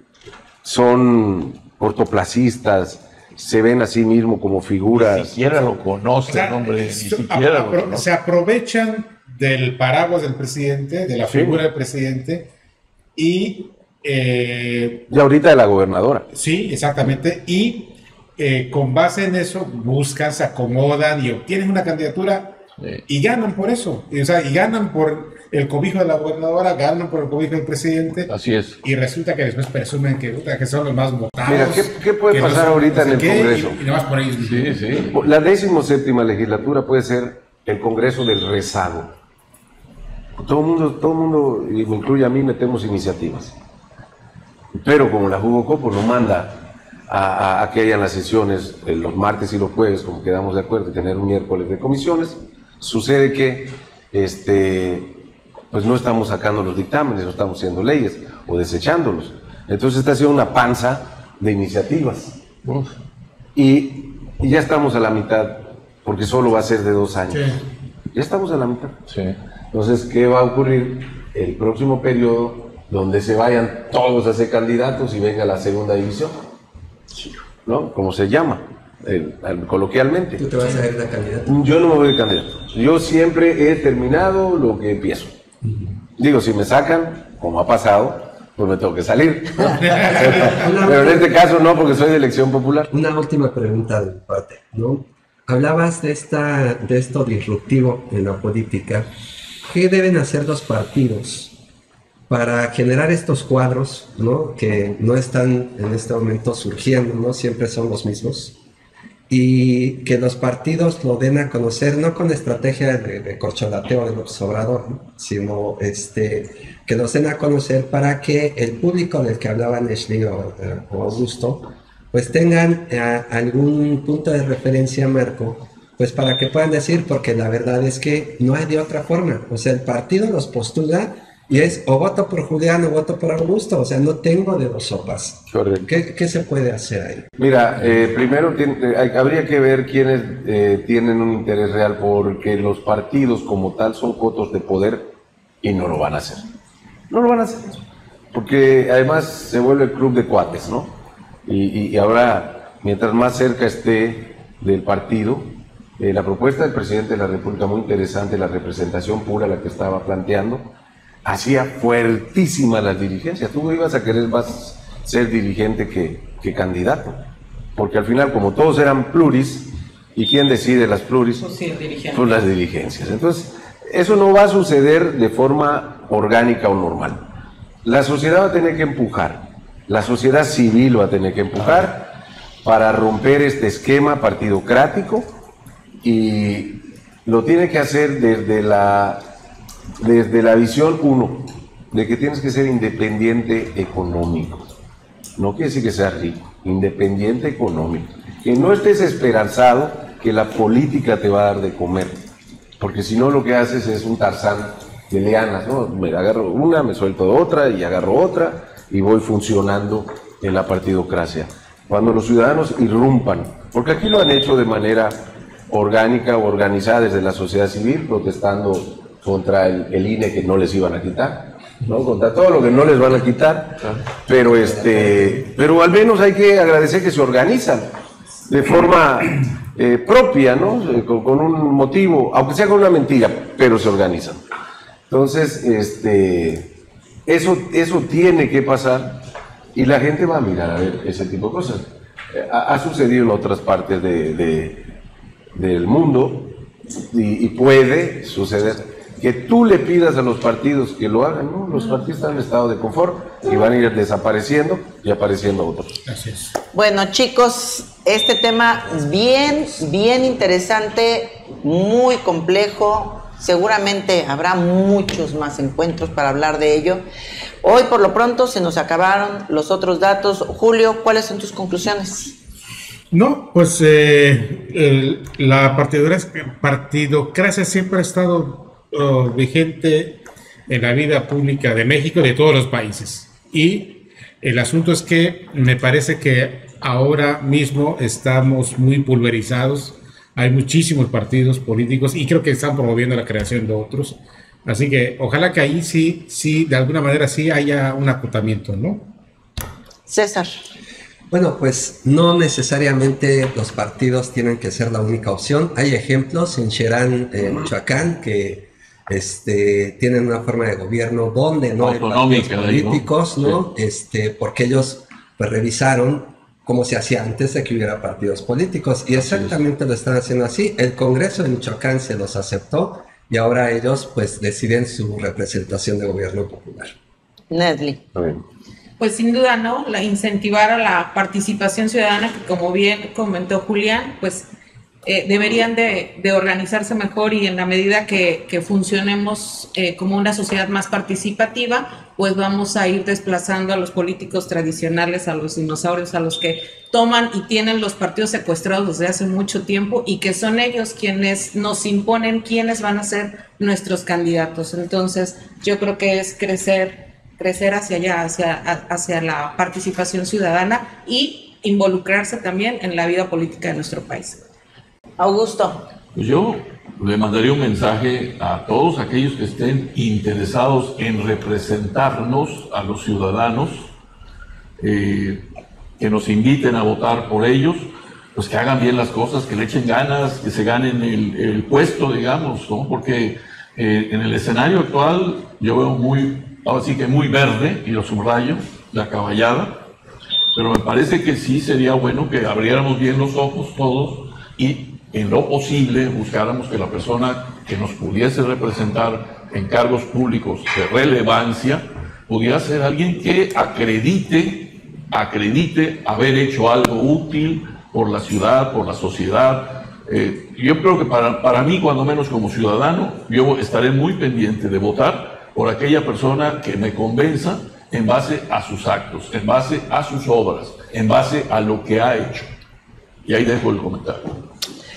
son cortoplacistas, se ven a sí mismos como Ni figuras. siquiera lo O conocen, sea, hombre, ni so- siquiera apro- lo conocen. se aprovechan del paraguas del presidente, de la Sí. figura del presidente, y eh, Y ahorita de la gobernadora. sí, exactamente, y eh, con base en eso buscan, se acomodan y obtienen una candidatura Sí. y ganan por eso, y, o sea, y ganan por el cobijo de la gobernadora, ganan por el cobijo del presidente, Así es. y resulta que después presumen que, puta, que son los más votados. Mira, ¿qué- qué puede que no pasar son ahorita no sé en el qué, Congreso? Y, y nada más por ellos mismos. Sí, sí. La decimoséptima legislatura puede ser el Congreso del rezago. Todo el mundo, todo el mundo, y me incluye a mí, metemos iniciativas. Pero como la Jugocopo no manda a, a- a que hayan las sesiones eh, los martes y los jueves, como quedamos de acuerdo, y tener un miércoles de comisiones, sucede que este, pues no estamos sacando los dictámenes, no estamos haciendo leyes o desechándolos. Entonces está haciendo una panza de iniciativas. Uf. Y, y ya estamos a la mitad, porque solo va a ser de dos años. Sí. Ya estamos a la mitad. Sí. Entonces, ¿qué va a ocurrir el próximo periodo donde se vayan todos a ser candidatos y venga la segunda división? ¿No? Como se llama, el- el- coloquialmente. Tú te vas a ver la candidata. Yo no me voy de candidato. Yo siempre he terminado lo que empiezo. Digo, si me sacan, como ha pasado, pues me tengo que salir. Pero en este caso no, porque soy de elección popular. Una última pregunta de mi parte, ¿no? Hablabas de, esta, de esto disruptivo en la política. ¿Qué deben hacer los partidos para generar estos cuadros, ¿no? Que no están en este momento surgiendo, ¿no? Siempre son los mismos. Y que los partidos lo den a conocer, no con estrategia de, de corcholateo del observador, ¿no? Sino este, que los den a conocer para que el público del que hablaban Leslie o, o Augusto, pues tengan eh, algún punto de referencia, Marco, pues para que puedan decir, porque la verdad es que no hay de otra forma. O sea, el partido los postula y es o voto por Julián o voto por Augusto. O sea, no tengo de dos sopas. Correcto. ¿Qué, qué se puede hacer ahí? Mira, eh, primero tiene, eh, habría que ver quiénes eh, tienen un interés real, porque los partidos como tal son cotos de poder y no lo van a hacer. No lo van a hacer. Porque además se vuelve el club de cuates, ¿no? Y, y, y ahora, mientras más cerca esté del partido, eh, la propuesta del presidente de la República, muy interesante, la representación pura, la que estaba planteando, hacía fuertísimas las dirigencias. Tú ibas a querer más ser dirigente que, que candidato, porque al final, como todos eran pluris, ¿y quién decide las pluris? Pues sí, el dirigente. Son las dirigencias. Entonces, eso no va a suceder de forma orgánica o normal. La sociedad va a tener que empujar, la sociedad civil va a tener que empujar para romper este esquema partidocrático, y lo tiene que hacer desde la, desde la visión uno, de que tienes que ser independiente económico. No quiere decir que seas rico, independiente económico. Que no estés esperanzado que la política te va a dar de comer, porque si no lo que haces es un Tarzán de lianas, ¿no? Me agarro una, me suelto otra y agarro otra y voy funcionando en la partidocracia. Cuando los ciudadanos irrumpan, porque aquí lo han hecho de manera orgánica o organizada desde la sociedad civil, protestando contra el, el I N E que no les iban a quitar, ¿no? Contra todo lo que no les van a quitar, pero este, pero al menos hay que agradecer que se organizan de forma eh, propia, ¿no? Con, con un motivo, aunque sea con una mentira, pero se organizan. Entonces, este, eso, eso tiene que pasar y la gente va a mirar a ver ese tipo de cosas. Ha, ha sucedido en otras partes de, de, del mundo y, y puede suceder que tú le pidas a los partidos que lo hagan, ¿no? Los partidos están en estado de confort y van a ir desapareciendo y apareciendo otros. Así es. Bueno, chicos, este tema bien, bien interesante, muy complejo. Seguramente habrá muchos más encuentros para hablar de ello. Hoy, por lo pronto, se nos acabaron los otros datos. Julio, ¿cuáles son tus conclusiones? No, pues eh, el, la partidocracia, partidocracia siempre ha estado uh, vigente en la vida pública de México y de todos los países. Y el asunto es que me parece que ahora mismo estamos muy pulverizados. Hay muchísimos partidos políticos y creo que están promoviendo la creación de otros. Así que ojalá que ahí sí, sí, de alguna manera sí haya un acotamiento, ¿no? César. Bueno, pues no necesariamente los partidos tienen que ser la única opción. Hay ejemplos en Cherán, eh, Michoacán, que este, tienen una forma de gobierno donde no hay partidos políticos, ¿no? Sí. Este, porque ellos pues revisaron cómo se hacía antes de que hubiera partidos políticos, y exactamente lo están haciendo así. El Congreso de Michoacán se los aceptó y ahora ellos pues deciden su representación de gobierno popular. Nesli. Pues sin duda, ¿no? La incentivar a la participación ciudadana, que como bien comentó Julián, pues eh, deberían de, de organizarse mejor, y en la medida que, que funcionemos eh, como una sociedad más participativa, pues vamos a ir desplazando a los políticos tradicionales, a los dinosaurios, a los que toman y tienen los partidos secuestrados desde hace mucho tiempo, y que son ellos quienes nos imponen quiénes van a ser nuestros candidatos. Entonces, yo creo que es crecer, crecer hacia allá, hacia, hacia la participación ciudadana y involucrarse también en la vida política de nuestro país. Augusto. Pues yo le mandaría un mensaje a todos aquellos que estén interesados en representarnos a los ciudadanos, eh, que nos inviten a votar por ellos, pues que hagan bien las cosas, que le echen ganas, que se ganen el, el puesto, digamos, ¿no? Porque eh, en el escenario actual yo veo muy, ahora sí que muy verde, y lo subrayo, la caballada, pero me parece que sí sería bueno que abriéramos bien los ojos todos y en lo posible buscáramos que la persona que nos pudiese representar en cargos públicos de relevancia pudiera ser alguien que acredite, acredite haber hecho algo útil por la ciudad, por la sociedad. Eh, yo creo que para, para mí, cuando menos como ciudadano, yo estaré muy pendiente de votar por aquella persona que me convenza en base a sus actos, en base a sus obras, en base a lo que ha hecho. Y ahí dejo el comentario.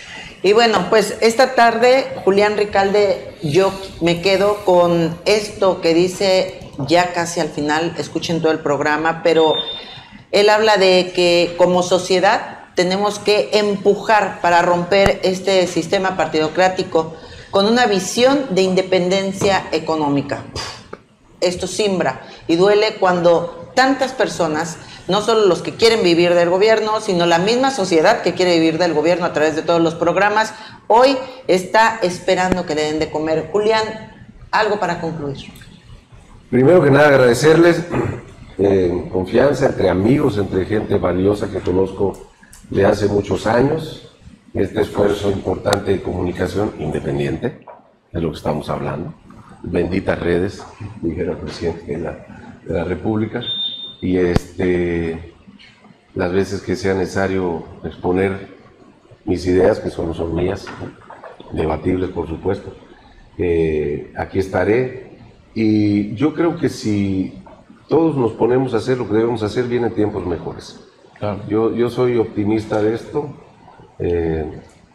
Y bueno, pues esta tarde, Julián Ricalde, yo me quedo con esto que dice ya casi al final, escuchen todo el programa, pero él habla de que como sociedad tenemos que empujar para romper este sistema partidocrático con una visión de independencia económica. Esto simbra y duele cuando tantas personas, no solo los que quieren vivir del gobierno, sino la misma sociedad que quiere vivir del gobierno a través de todos los programas, hoy está esperando que le den de comer. Julián, algo para concluir. Primero que nada, agradecerles eh, confianza entre amigos, entre gente valiosa que conozco de hace muchos años, este esfuerzo importante de comunicación independiente, de lo que estamos hablando. Benditas redes, dijera el presidente de la, de la República, y este, las veces que sea necesario exponer mis ideas, que solo son mías, debatibles por supuesto, eh, aquí estaré, y yo creo que si todos nos ponemos a hacer lo que debemos hacer, vienen tiempos mejores. Claro. Yo, yo soy optimista de esto. Eh,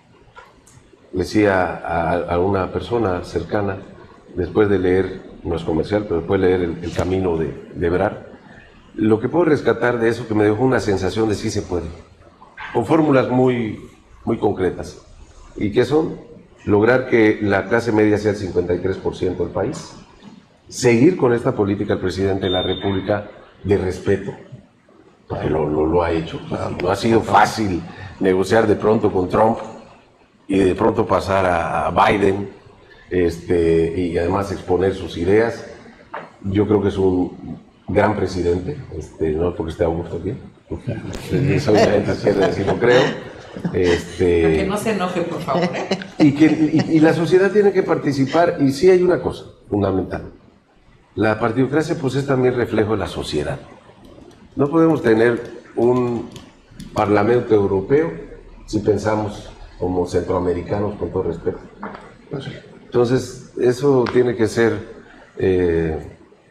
decía a, a una persona cercana, después de leer, no es comercial, pero después de leer El, el Camino de, de Ebrard, lo que puedo rescatar de eso, que me dejó una sensación de sí se puede, con fórmulas muy, muy concretas, y que son lograr que la clase media sea el cincuenta y tres por ciento del país, seguir con esta política del presidente de la República de respeto, porque lo, lo, lo ha hecho. No ha sido fácil negociar de pronto con Trump y de pronto pasar a, a Biden, este, y además exponer sus ideas. Yo creo que es un gran presidente, este, no porque esté Augusto aquí, eso obviamente quiere decir, lo creo. Este, que no se enoje, por favor. ¿eh? Y, que, y, y la sociedad tiene que participar, y sí hay una cosa fundamental. La partidocracia pues es también reflejo de la sociedad. No podemos tener un Parlamento Europeo si pensamos como centroamericanos, con todo respeto. Entonces, eso tiene que ser, eh,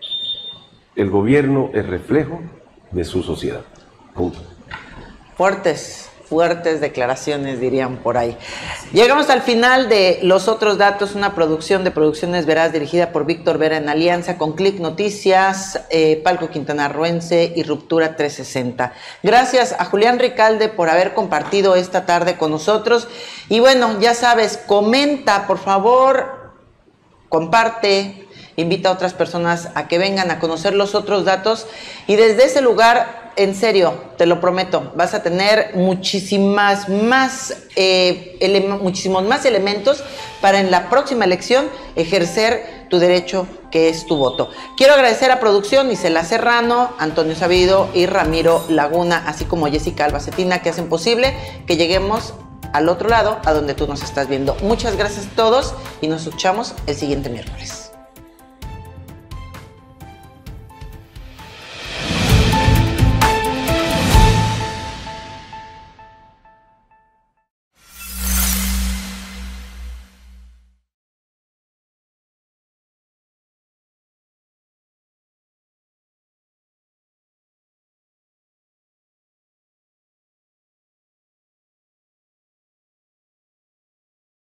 el gobierno es reflejo de su sociedad. Punto. Fuertes. Fuertes declaraciones, dirían por ahí. Llegamos al final de Los Otros Datos, una producción de Producciones Veraz dirigida por Víctor Vera en alianza con Click Noticias, eh, Palco Quintanarroense y Ruptura trescientos sesenta. Gracias a Julián Ricalde por haber compartido esta tarde con nosotros. Y bueno, ya sabes, comenta, por favor, comparte, invita a otras personas a que vengan a conocer Los Otros Datos, y desde ese lugar, en serio, te lo prometo, vas a tener muchísimas más, eh, ele muchísimos más elementos para en la próxima elección ejercer tu derecho, que es tu voto. Quiero agradecer a producción Isela Serrano, Antonio Sabido y Ramiro Laguna, así como Jessica Albacetina, que hacen posible que lleguemos al otro lado, a donde tú nos estás viendo. Muchas gracias a todos y nos escuchamos el siguiente miércoles.